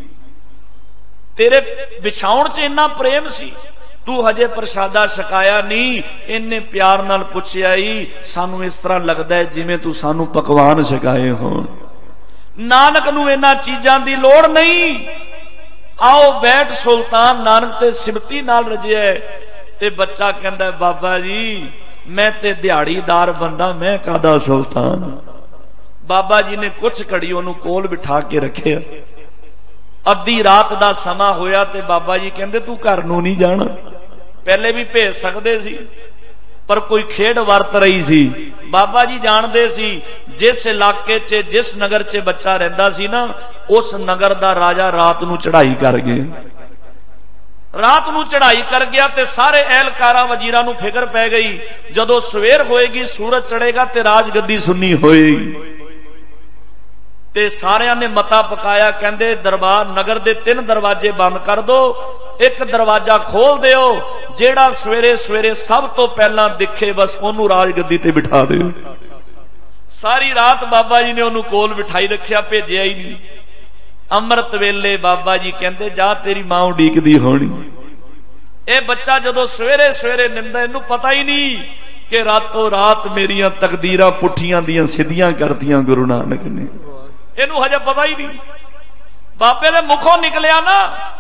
तेरे बिछाउण च इन्ना प्रेम सी, तू हजे प्रसादा छकाया नहीं, इन्ने प्यार नाल पुछया ही, सानू इस तरह लगदा है जिवें तू सानू पकवान छकाए होण। नानक नू इन्हां चीजां दी लोड़ नहीं, आओ बैठ सुल्तान, नानक ते सिमती नाल रजिया। ते बच्चा कहंदा बाबा जी मैं ते दिहाड़ीदार बंदा, मैं कादा सुल्तान। बाबा जी ने कुछ घड़ी ओनू कोल बिठा के रखे। अद्धी रात दा समा होया ते बाबा जी कहंदे तू घर नू नहीं जाना। पहले भी भेज सकते सी, पर कोई खेड वरत रही सी। बाबा जी जानते सी जिस इलाके च जिस नगर च बच्चा रहिंदा सी ना, उस नगर दा राजा रात नू चढ़ाई कर गया। रात नू चढ़ाई कर गया ते सारे एहलकारां वजीरां नू फिकर पै गई, जदों सवेर होएगी सूरज चढ़ेगा ते राजगद्दी सुन्नी होएगी। ते सारियां ने मता पकाया, कहंदे दरबार नगर दे तीन दरवाजे बंद कर दो, एक दरवाजा खोल दिओ, जेड़ा सवेरे सवेरे सब तो पहला दिखे बस ओनू राजगद्दी ते बिठा दिओ। सारी रात बाबा जी ने ओनू कोल बिठाई रखिया, भेजिया ही नहीं। अमृत वेले बाबा जी कहंदे जा तेरी मां उडीकदी होनी। ए बच्चा जदों सवेरे सवेरे निंदा, इनू पता ही नहीं कि रातों रात मेरियां तकदीरां पुठियां दियां सिद्धियां करदियां गुरु नानक ने। इनू हजे पता ही नहीं। बाबे दे मुखों निकलिया ना,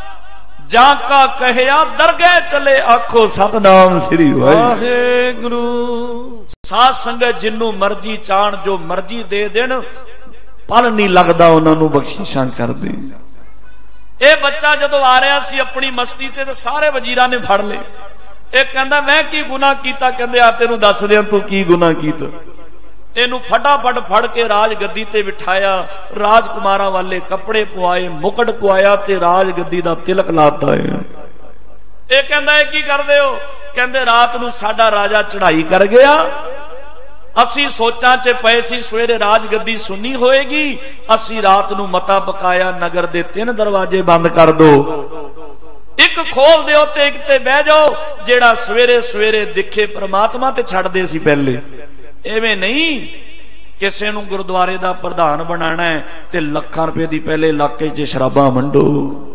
जाका कहया दरगाह चले, आखो सतनाम श्री वाहिगुरू। साध संगत जिन्नू मर्जी चाण जो मर्जी दे देन, पल नहीं लगदा उन्हां नू बख्शिशां कर दे। ਇਹ ਬੱਚਾ ਜਦੋਂ ਆ ਰਿਹਾ ਸੀ ਆਪਣੀ ਮਸਤੀ ਤੇ ਸਾਰੇ ਵਜ਼ੀਰਾਂ ਨੇ ਫੜ ਲਏ। ਇਹ ਕਹਿੰਦਾ ਮੈਂ ਕੀ ਗੁਨਾਹ ਕੀਤਾ? ਕਹਿੰਦੇ ਆ ਤੈਨੂੰ ਦੱਸ ਦਿਆਂ ਤੂੰ ਕੀ ਗੁਨਾਹ ਕੀਤਾ। ਇਹਨੂੰ ਫਟਾਫਟ ਫੜ ਕੇ ਰਾਜ ਗੱਦੀ ਤੇ ਬਿਠਾਇਆ, ਰਾਜਕੁਮਾਰਾਂ ਵਾਲੇ ਕੱਪੜੇ ਪਵਾਏ, ਮੁਕਟ ਪਵਾਇਆ ਤੇ ਰਾਜ ਗੱਦੀ ਦਾ ਤਿਲਕ ਲਾਤਾ ਹੈ। ਇਹ ਕਹਿੰਦਾ ਇਹ ਕੀ ਕਰਦੇ ਹੋ? ਕਹਿੰਦੇ ਰਾਤ ਨੂੰ ਸਾਡਾ ਰਾਜਾ ਚੜ੍ਹਾਈ ਕਰ ਗਿਆ, ਅਸੀਂ ਸੋਚਾਂ ਚ ਪਏ ਸੀ ਸਵੇਰੇ ਰਾਜ ਗੱਦੀ ਸੁਣੀ ਹੋਏਗੀ, ਅਸੀਂ ਰਾਤ ਨੂੰ ਮਤਾ ਪਕਾਇਆ ਨਗਰ ਦੇ ਤਿੰਨ ਦਰਵਾਜ਼ੇ ਬੰਦ ਕਰ ਦੋ, ਇੱਕ ਖੋਲ ਦਿਓ ਤੇ ਇੱਕ ਤੇ ਬਹਿ ਜਾਓ, ਜਿਹੜਾ ਸਵੇਰੇ ਸਵੇਰੇ ਦਿਖੇ ਪ੍ਰਮਾਤਮਾ ਤੇ ਛੱਡਦੇ ਸੀ ਪਹਿਲੇ। ਐਵੇਂ ਨਹੀਂ ਕਿਸੇ ਨੂੰ ਗੁਰਦੁਆਰੇ ਦਾ ਪ੍ਰਧਾਨ ਬਣਾਣਾ ਹੈ ਤੇ ਲੱਖਾਂ ਰੁਪਏ ਦੀ ਪਹਿਲੇ ਇਲਾਕੇ 'ਚ ਸ਼ਰਾਬਾਂ ਵੰਡੋ।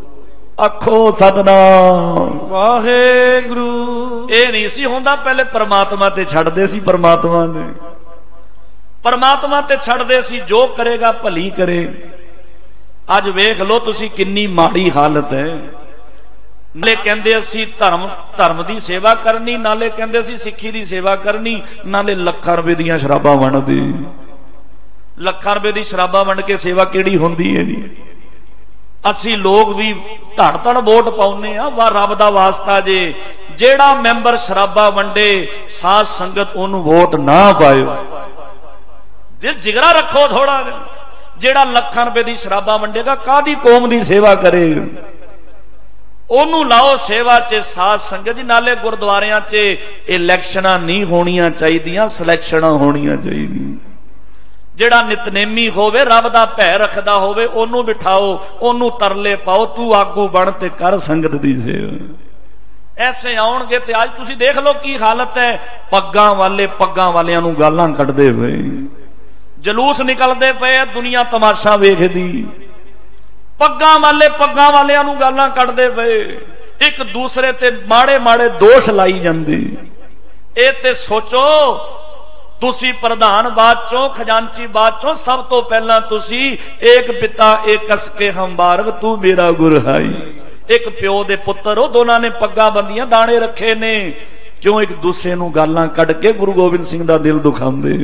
ਆਖੋ ਸਤਨਾਮ ਵਾਹਿਗੁਰੂ। ਇਹ ਨਹੀਂ ਸੀ ਹੁੰਦਾ, ਪਹਿਲੇ ਪਰਮਾਤਮਾ ਤੇ ਛੱਡਦੇ ਸੀ, ਪਰਮਾਤਮਾ ਦੇ ਪਰਮਾਤਮਾ ਤੇ ਛੱਡਦੇ ਸੀ, ਜੋ ਕਰੇਗਾ ਭਲੀ ਕਰੇ। ਅੱਜ ਵੇਖ ਲੋ ਤੁਸੀਂ ਕਿੰਨੀ ਮਾੜੀ ਹਾਲਤ ਹੈ। ਨਾਲੇ ਕਹਿੰਦੇ ਅਸੀਂ ਧਰਮ ਧਰਮ ਦੀ ਸੇਵਾ ਕਰਨੀ, ਨਾਲੇ ਕਹਿੰਦੇ ਅਸੀਂ ਸਿੱਖੀ ਦੀ ਸੇਵਾ ਕਰਨੀ, ਨਾਲੇ ਲੱਖਾਂ ਰੁਪਏ ਦੀਆਂ ਸ਼ਰਾਬਾਂ ਵੰਡਦੇ। ਲੱਖਾਂ ਰੁਪਏ ਦੀ ਸ਼ਰਾਬਾਂ ਵੰਡ ਕੇ ਸੇਵਾ ਕਿਹੜੀ ਹੁੰਦੀ ਹੈ ਜੀ? ਅਸੀਂ ਲੋਕ ਵੀ ਧੜ ਧੜ ਵੋਟ ਪਾਉਨੇ ਆ, ਵਾ ਰੱਬ ਦਾ ਵਾਸਤਾ ਜੇ ਜਿਹੜਾ ਮੈਂਬਰ ਸ਼ਰਾਬਾਂ ਵੰਡੇ ਸਾਧ ਸੰਗਤ ਉਹਨੂੰ ਵੋਟ ਨਾ ਪਾਇਓ। ਦਿਲ ਜਿਗਰਾ ਰੱਖੋ ਥੋੜਾ ਜਿਹਾ। ਜਿਹੜਾ ਲੱਖਾਂ ਰੁਪਏ ਦੀ ਸ਼ਰਾਬਾਂ ਵੰਡੇਗਾ ਕਾਦੀ ਕੌਮ ਦੀ ਸੇਵਾ ਕਰੇ? ਉਹਨੂੰ ਲਾਓ ਸੇਵਾ ਚ ਸਾਧ ਸੰਗਤ ਜੀ। ਨਾਲੇ ਗੁਰਦੁਆਰਿਆਂ ਚ ਇਲੈਕਸ਼ਨਾਂ ਨਹੀਂ ਹੋਣੀਆਂ ਚਾਹੀਦੀਆਂ, ਸਿਲੈਕਸ਼ਨਾਂ ਹੋਣੀਆਂ ਚਾਹੀਦੀਆਂ। ਜਿਹੜਾ ਨਿਤਨੇਮੀ ਹੋਵੇ, ਰੱਬ ਦਾ ਭੈ ਰੱਖਦਾ ਹੋਵੇ, ਉਹਨੂੰ ਬਿਠਾਓ, ਉਹਨੂੰ ਤਰਲੇ ਪਾਓ, ਤੂੰ ਆਗੂ ਬਣ ਤੇ ਕਰ ਸੰਗਤ ਦੀ ਸੇਵਾ। ਐਸੇ ਆਉਣਗੇ ਤੇ ਅੱਜ ਤੁਸੀਂ ਦੇਖ ਲਓ ਕੀ ਹਾਲਤ ਹੈ। ਪੱਗਾਂ ਵਾਲੇ ਪੱਗਾਂ ਵਾਲਿਆਂ ਨੂੰ ਗਾਲਾਂ ਕੱਢਦੇ ਪਏ, ਜਲੂਸ ਨਿਕਲਦੇ ਪਏ, ਦੁਨੀਆ ਤਮਾਸ਼ਾ ਵੇਖਦੀ। ਪੱਗਾਂ ਵਾਲੇ ਪੱਗਾਂ ਵਾਲਿਆਂ ਨੂੰ ਗਾਲਾਂ ਕੱਢਦੇ ਪਏ, ਇੱਕ ਦੂਸਰੇ ਤੇ ਮਾੜੇ ਮਾੜੇ ਦੋਸ਼ ਲਾਈ ਜਾਂਦੇ। ਇਹ ਤੇ ਸੋਚੋ, ਤੁਸੀਂ ਪ੍ਰਧਾਨ ਬਾਅਦ ਚੋਂ, ਖਜ਼ਾਨਚੀ ਬਾਅਦ ਚੋਂ, ਸਭ ਤੋਂ ਪਹਿਲਾਂ ਤੁਸੀਂ ਏਕ ਪਿਤਾ ਏਕ ਅਸ ਕੇ ਹਮ ਬਾਰਗ ਤੂੰ ਮੇਰਾ ਗੁਰ ਹਾਈ। ਇੱਕ ਪਿਓ ਦੇ ਪੁੱਤਰ ਹੋ, ਦੋਨਾਂ ਨੇ ਪੱਗਾਂ ਬੰਦੀਆਂ, ਦਾਣੇ ਰੱਖੇ ਨੇ, ਕਿਉਂ ਇੱਕ ਦੂਸਰੇ ਨੂੰ ਗਾਲਾਂ ਕੱਢ ਕੇ ਗੁਰੂ ਗੋਬਿੰਦ ਸਿੰਘ ਦਾ ਦਿਲ ਦੁਖਾਉਂਦੇ।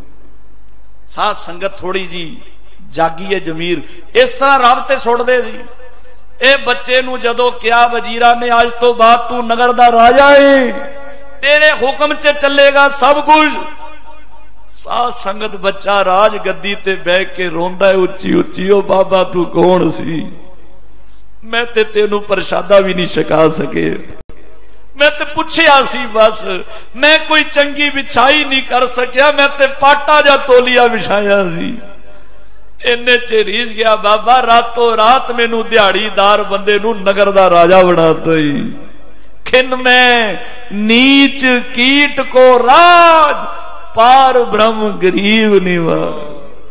ਸਾਧ ਸੰਗਤ ਥੋੜੀ ਜੀ ਜਾਗੀ ਹੈ ਜ਼ਮੀਰ। ਇਸ ਤਰ੍ਹਾਂ ਰੱਬ ਤੇ ਸੁੱਟਦੇ ਸੀ। ਇਹ ਬੱਚੇ ਨੂੰ ਜਦੋਂ ਕਿਹਾ ਵਜ਼ੀਰਾਂ ਨੇ ਅੱਜ ਤੋਂ ਬਾਅਦ ਤੂੰ ਨਗਰ ਦਾ ਰਾਜਾ ਏ, ਤੇਰੇ ਹੁਕਮ ਚ ਚੱਲੇਗਾ ਸਭ ਕੁਝ। ਸਾਧ ਸੰਗਤ ਬੱਚਾ ਰਾਜ ਗੱਦੀ ਤੇ ਬਹਿ ਕੇ ਰੋਂਦਾ ਹੈ ਉੱਚੀ ਉੱਚੀ, ਉਹ ਬਾਬਾ ਤੂੰ ਕੌਣ ਸੀ? ਮੈਂ ਤੇ ਤੈਨੂੰ ਪ੍ਰਸ਼ਾਦਾ ਵੀ ਨਹੀਂ ਛਕਾ ਸਕੇ, ਮੈਂ ਤੇ ਪੁੱਛਿਆ ਸੀ ਬਸ, ਮੈਂ ਕੋਈ ਚੰਗੀ ਵਿਛਾਈ ਨਹੀਂ ਕਰ ਸਕਿਆ, ਮੈਂ ਤੇ ਪਾਟਾ ਜਾਂ ਤੋਲੀਆ ਵਿਛਾਇਆ ਸੀ। ਇੰਨੇ ਚ ਰੀਝ ਗਿਆ ਬਾਬਾ, ਰਾਤੋਂ ਰਾਤ ਮੈਨੂੰ ਦਿਹਾੜੀਦਾਰ ਬੰਦੇ ਨੂੰ ਨਗਰ ਦਾ ਰਾਜਾ ਬਣਾਤਾ ਹੀ। ਖਿਨ ਮੈਂ ਨੀਚ ਕੀਟ ਕੋ ਰਾਜ, ਪਾਰ ਬ੍ਰਹਮ ਗਰੀਬ ਨਿਵਾਜ।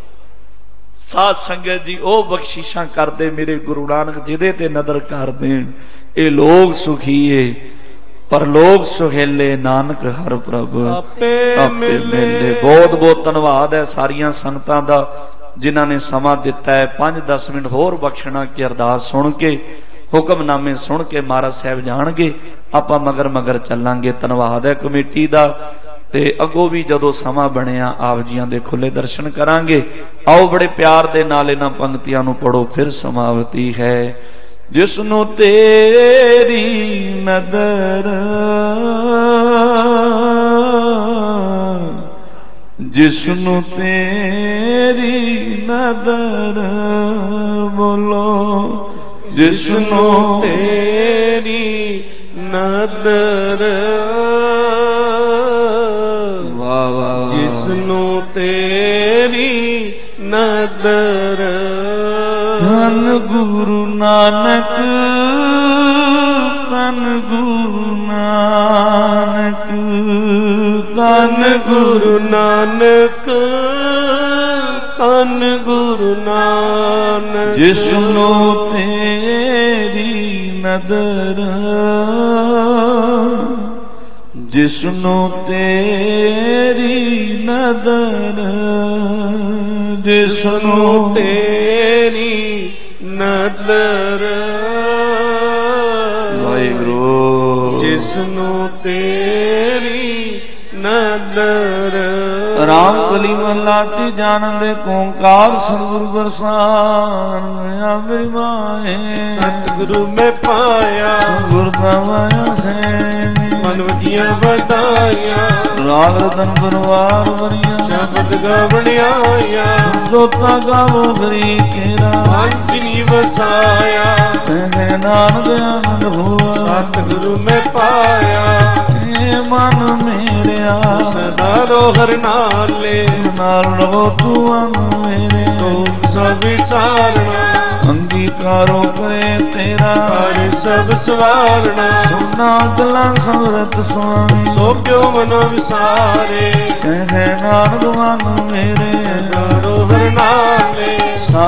ਸਾਧ ਸੰਗਤ ਜੀ ਉਹ ਬਖਸ਼ਿਸ਼ਾਂ ਕਰਦੇ ਮੇਰੇ ਗੁਰੂ ਨਾਨਕ ਜਿਹਦੇ ਤੇ ਨਦਰ ਕਰ ਦੇਣ। ਇਹ ਲੋਕ ਸੁਖੀਏ ਪਰ ਲੋਕ ਸੁਹੇਲੇ, ਨਾਨਕ ਹਰ ਪ੍ਰਭ ਆਪੇ ਮਿਲੇ। ਬਹੁਤ ਬਹੁਤ ਧੰਨਵਾਦ ਹੈ ਸਾਰੀਆਂ ਸੰਗਤਾਂ ਦਾ ਜਿਨ੍ਹਾਂ ਨੇ ਸਮਾਂ ਦਿੱਤਾ ਹੈ। ਪੰਜ ਦਸ ਮਿੰਟ ਹੋਰ ਬਖਸ਼ਣਾ ਕਿ ਅਰਦਾਸ ਸੁਣ ਕੇ, ਹੁਕਮਨਾਮੇ ਸੁਣ ਕੇ ਮਹਾਰਾਜ ਸਾਹਿਬ ਜਾਣਗੇ, ਆਪਾਂ ਮਗਰ ਮਗਰ ਚੱਲਾਂਗੇ। ਧੰਨਵਾਦ ਹੈ ਕਮੇਟੀ ਦਾ। ਤੇ ਅੱਗੋਂ ਵੀ ਜਦੋਂ ਸਮਾਂ ਬਣਿਆ ਆਪ ਜੀਆਂ ਦੇ ਖੁੱਲੇ ਦਰਸ਼ਨ ਕਰਾਂਗੇ। ਆਓ ਬੜੇ ਪਿਆਰ ਦੇ ਨਾਲ ਇਹਨਾਂ ਪੰਕਤੀਆਂ ਨੂੰ ਪੜੋ। ਫਿਰ ਸਮਾਵਤੀ ਹੈ। ਜਿਸਨੂੰ ਤੇਰੀ ਨਦਰ, ਜਿਸਨੂੰ ਤੇਰੀ ਨਦਰ, ਬੋਲੋ ਜਿਸਨੂੰ ਤੇਰੀ ਨਦਰ, ਵਾਹ ਵਾਹ, ਜਿਸਨੂੰ ਤੇਰੀ ਨਦਰ। ਧੰਨ ਗੁਰੂ ਨਾਨਕ, ਧੰਨ ਗੁਰੂ ਨਾਨਕ, ਧੰਨ ਗੁਰੂ ਨਾਨਕ, ਧੰਨ ਗੁਰੂ ਨਾਨਕ। ਜਿਸਨੂੰ ਤੇਰੀ ਨਦਰ, ਜਿਸਨੂੰ ਤੇਰੀ ਨਦਰ, ਜਿਸਨੂੰ ਤੇਰੀ ਨਦਰ। ਵਾਹਿਗੁਰੂ। ਜਿਸਨੂੰ ਤੇਰੀ ਨਦਰ, ਰਾਮ ਕਲੀ ਮਹਲਾ ਤੀਜਾ ਆਨੰਦ ਓੰਕਾਰ ਸਤਿਗੁਰੂ ਪ੍ਰਸਾਦ ਹੋਇਆ ਮੇਰੀ ਮਾਏ ਸਤਿਗੁਰੂ ਮੈਂ ਪਾਇਆ ਗੁਰ ਪਾਇਆ ਸੇ ਮਨ ਵਧੀਆਂ ਵਧਾਈਆਂ ਰਾਗ ਰਤਨ ਪਰਵਾਰ ਵਰੀਆਂ ਸ਼ਬਦ ਗਵਣਿਆ ਜੋਤਾ ਗਾਵੋ ਗਰੀ ਕੇਰਾ ਅੰਤਿਨੀ ਵਸਾਇਆ ਕਹਿ ਨਾਨਕ ਆਨੰਦ ਹੋਆ ਸਤਿਗੁਰੂ ਮੈਂ ਪਾਇਆ ਮਨ ਮੇਰਿਆ ਸਦਾ ਰੋਹਰ ਨਾਲੇ ਨਾਲ ਰਵੋ ਤੂੰ ਅਨ ਮੇਰੇ ਤੂੰ ਸਭ ਵਿਸਾਰਣਾ ਅੰਗੀਕਾਰੋ ਕਰੇ ਤੇਰਾ ਹਰ ਸਭ ਸਵਾਰਣਾ ਸੁਨਾ ਗਲਾਂ ਸਮਰਤ ਸੁਆਮੀ ਸੋ ਕਿਉ ਮਨੋ ਵਿਸਾਰੇ ਕਹਿ ਨਾਨਕ ਮਨ ਮੇਰੇ ਰੋਹਰ ਨਾਲੇ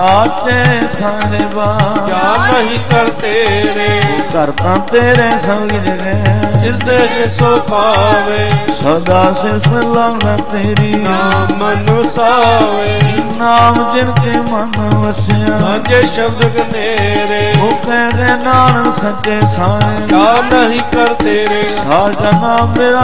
ਸਾਚੇ ਸਾਹਿਬਾ ਕਿਆ ਨਹੀਂ ਕਰ ਤੇਰੇ ਕਰਤਾ ਤੇਰੇ ਸੰਗ ਜਗੈ ਜਿਸ ਦੇ ਜਿਸੋ ਪਾਵੇ ਸਦਾ ਸਿਫਤ ਲਾਉਣਾ ਤੇਰੀ ਨਾਮ ਮਨੁ ਸਾਵੇ ਨਾਮ ਜਿਨ ਕੇ ਮਨ ਵਸਿਆ ਸਾਂਝੇ ਸ਼ਬਦ ਗਨੇਰੇ ਉਹ ਕਹਿ ਨਾਨਕ ਸੱਚੇ ਸਾਏ ਕਿਆ ਨਹੀਂ ਕਰ ਤੇਰੇ ਸਾਜਾ ਨਾਮ ਮੇਰਾ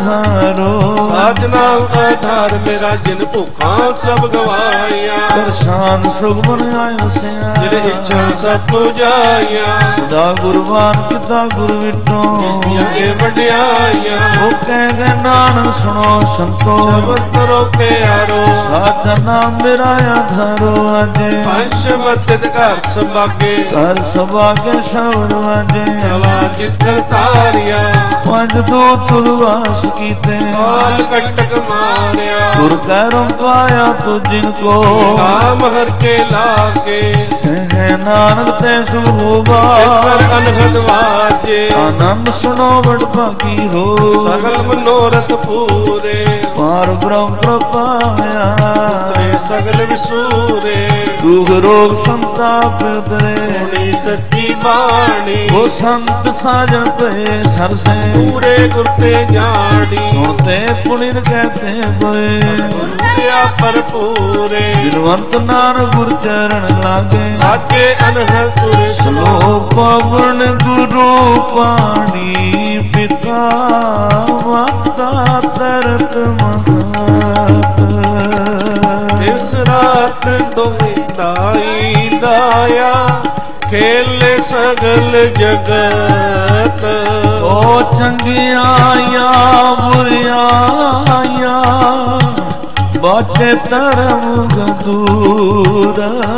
ਆਧਾਰੋ ਸਾਜ ਨਾਮ ਆਧਾਰ ਮੇਰਾ ਜਿਨ ਭੁੱਖਾਂ ਸਭ ਗਵਾਇਆ ਦਰਸ਼ਨ ਸੁਖ ਮਨ ਆਇ ਵਸਿਆ ਜਿਨ ਇੱਛਾ ਸਭ ਪੁਜਾਈਆਂ ਸਦਾ ਗੁਰਬਾਨ ਕਿਤਾ ਗੁਰ ਵਿਟੋ ਇਹ ਵਡਿਆਈਆਂ ਉਹ ਕਹਿ ਨਾਨਕ ਸੁਣੋ ਸੰਤੋ ਸ਼ਬਦ ਕਰੋ ਪਿਆਰੋ ਸਾਜਾ ਨਾਮ ਮੇਰਾ ਆਧਾਰੋ ਅਜੇ ਪੰਜ ਮਤਿਤ ਘਰ ਸੰਭਾਗੇ ਹਰ ਸਭਾ ਕੇ ਸ਼ਬਦ ਵਾਜੇ ਚਲਾ ਜਿਤਰ ਤਾਰਿਆ ਪੰਜ ਦੋ ਤੁਲਵਾਸ ਕੀਤੇ ਕਾਲ ਕੰਟਕ ਮਾਰਿਆ ਗੁਰ ਕਰਮ ਪਾਇਆ ਤੂੰ ਜਿਨ ਕੋ ਨਾਮ ਹਰ ਕੇ ਲਾਗੇ ਕਹਿ ਨਾਨਕ ਤੇ ਸੁਖ ਹੋਵਾ ਪਰ ਅਨਹਦ ਵਾਜੇ ਆਨੰਦ ਸੁਣੋ ਵਡ ਭਾਗੀ ਹੋ ਸਗਲ ਮਨੋਰਥ ਪੂਰੇ ਪਾਰ ਬ੍ਰਹਮ ਪ੍ਰਪਾਇਆ ਤੇ ਸਗਲ ਵਿਸੂਰੇ ਦੁਖ ਰੋਗ ਸੰਤਾਪ ਉਤਰੇ ਹੁਣੀ ਸੱਚੀ ਬਾਣੀ ਉਹ ਸੰਤ ਸਾਜਣ ਪਏ ਸਰਸੇ ਪੂਰੇ ਗੁਰ ਤੇ ਜਾਣੀ ਸੁਣਤੇ ਪੁਨਿਤ ਕਹਤੇ ਬੋਏ ਗੁਰਿਆ ਭਰਪੂਰੇ ਦਿਨਵੰਤ ਨਾਨਕ ਗੁਰ ਚਰਨ ਲਾਗੇ ਆਜੇ ਅਨਹਦ ਤੁਰੇ ਸਲੋਕ ਪਵਨ ਗੁਰੂ ਪਾਣੀ ਪਿਤਾ ਮਾਤਾ ਤਰਤ ਮਹਾਤ ਇਸ ਰਾਤ ਦੋਹਿਤਾਈ ਦਾਇਆ ਖੇਲੇ ਸਗਲ ਜਗਤ ਓ ਚੰਗਿਆਈਆਂ ਬੁਰਿਆਈਆਂ ਬਾਟੇ ਧਰਮ ਗਦੂਰ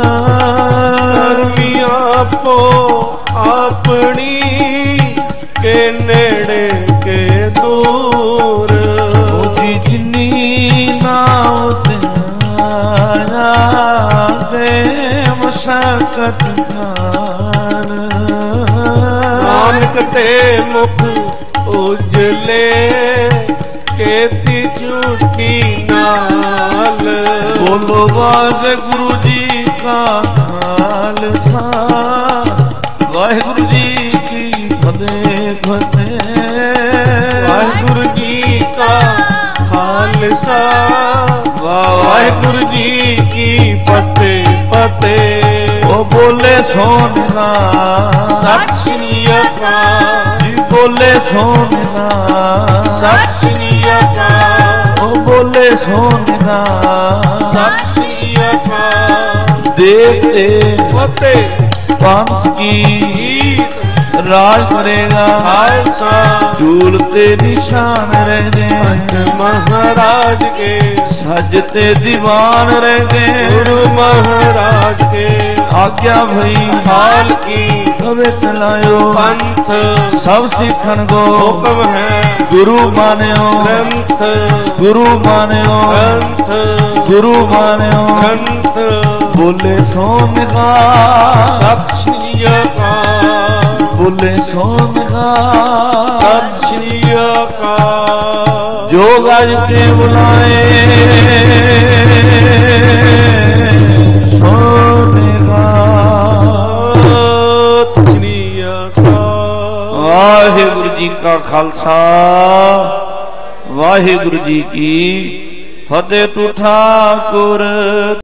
ਧਰਮੀ ਆਪੋ ਆਪਣੀ ਕੇ ਨੇੜੇ ਕੇ ਦੂਰ ਜੀ ਜਿਨੀ ਨਾਉ ਤਿਆਰਾ ਦੇ ਮਸ਼ਕਤ ਖਾਨ ਨਾਨਕ ਤੇ ਮੁਖ ਉਜਲੇ ਕੇਤੀ ਝੂਠੀ ਨਾਲ ਬੋਲੋ ਵਾਹਿਗੁਰੂ ਜੀ ਕਾ ਖਾਲਸਾ ਵਾਹਿਗੁਰੂ ਜੀ ਕੀ ਫਤਿਹ ਫਤਿਹ ਵਾਹਿਗੁਰੂ ਜੀ ਕਾ ਖਾਲਸਾ ਵਾਹਿਗੁਰੂ ਜੀ ਕੀ ਫਤਿਹ ਫਤਿਹ ਉਹ ਬੋਲੇ ਸੋਨਿਆ ਸਤਿ ਸ੍ਰੀ ਅਕਾਲ ਜੀ ਬੋਲੇ ਸੋਨਿਆ ਸਤਿ ਸ੍ਰੀ ਅਕਾਲ ਉਹ ਬੋਲੇ ਸੋਨਿਆ ਸਤਿ ਸ੍ਰੀ ਅਕਾਲ ਦੇਖਤੇ ਫਤਿਹ ਪੰਥ ਕੀ ਗੀਤ ਰਾਜ ਕਰੇਗਾ ਖਾਲਸਾ ਝੂਲ ਤੇ ਨਿਸ਼ਾਨ ਰਹਿ ਜੇ ਮਹਾਰਾਜ ਕੇ ਸਜ ਤੇ ਦੀਵਾਨ ਰਹਿ ਗਏ ਗੁਰੂ ਮਹਾਰਾਜ ਕੇ ਆਗਿਆ ਭਈ ਹਾਲ ਕੀ ਕਵੇ ਚਲਾਇਓ ਪੰਥ ਸਭ ਸਿੱਖਣ ਗੋ ਹੁਕਮ ਹੈ ਗੁਰੂ ਮਾਨਿਓ ਗ੍ਰੰਥ ਗੁਰੂ ਮਾਨਿਓ ਗ੍ਰੰਥ ਗੁਰੂ ਮਾਨਿਓ ਗ੍ਰੰਥ ਬੋਲੇ ਸੋਨਿਆ ਸਤਿ ਸ੍ਰੀ ਅਕਾਲ ਬੋਲੇ ਸੋਨਿਆ ਸਤਿ ਸ੍ਰੀ ਅਕਾਲ ਜੋ ਗਜ ਕੇ ਬੁਲਾਏ ਸੋਨਿਆ ਸਤਿ ਸ੍ਰੀ ਅਕਾਲ ਵਾਹਿਗੁਰੂ ਜੀ ਕਾ ਖਾਲਸਾ ਵਾਹਿਗੁਰੂ ਜੀ ਕੀ ਫਤਿਹ। ਤੂ ਠਾਕੁਰ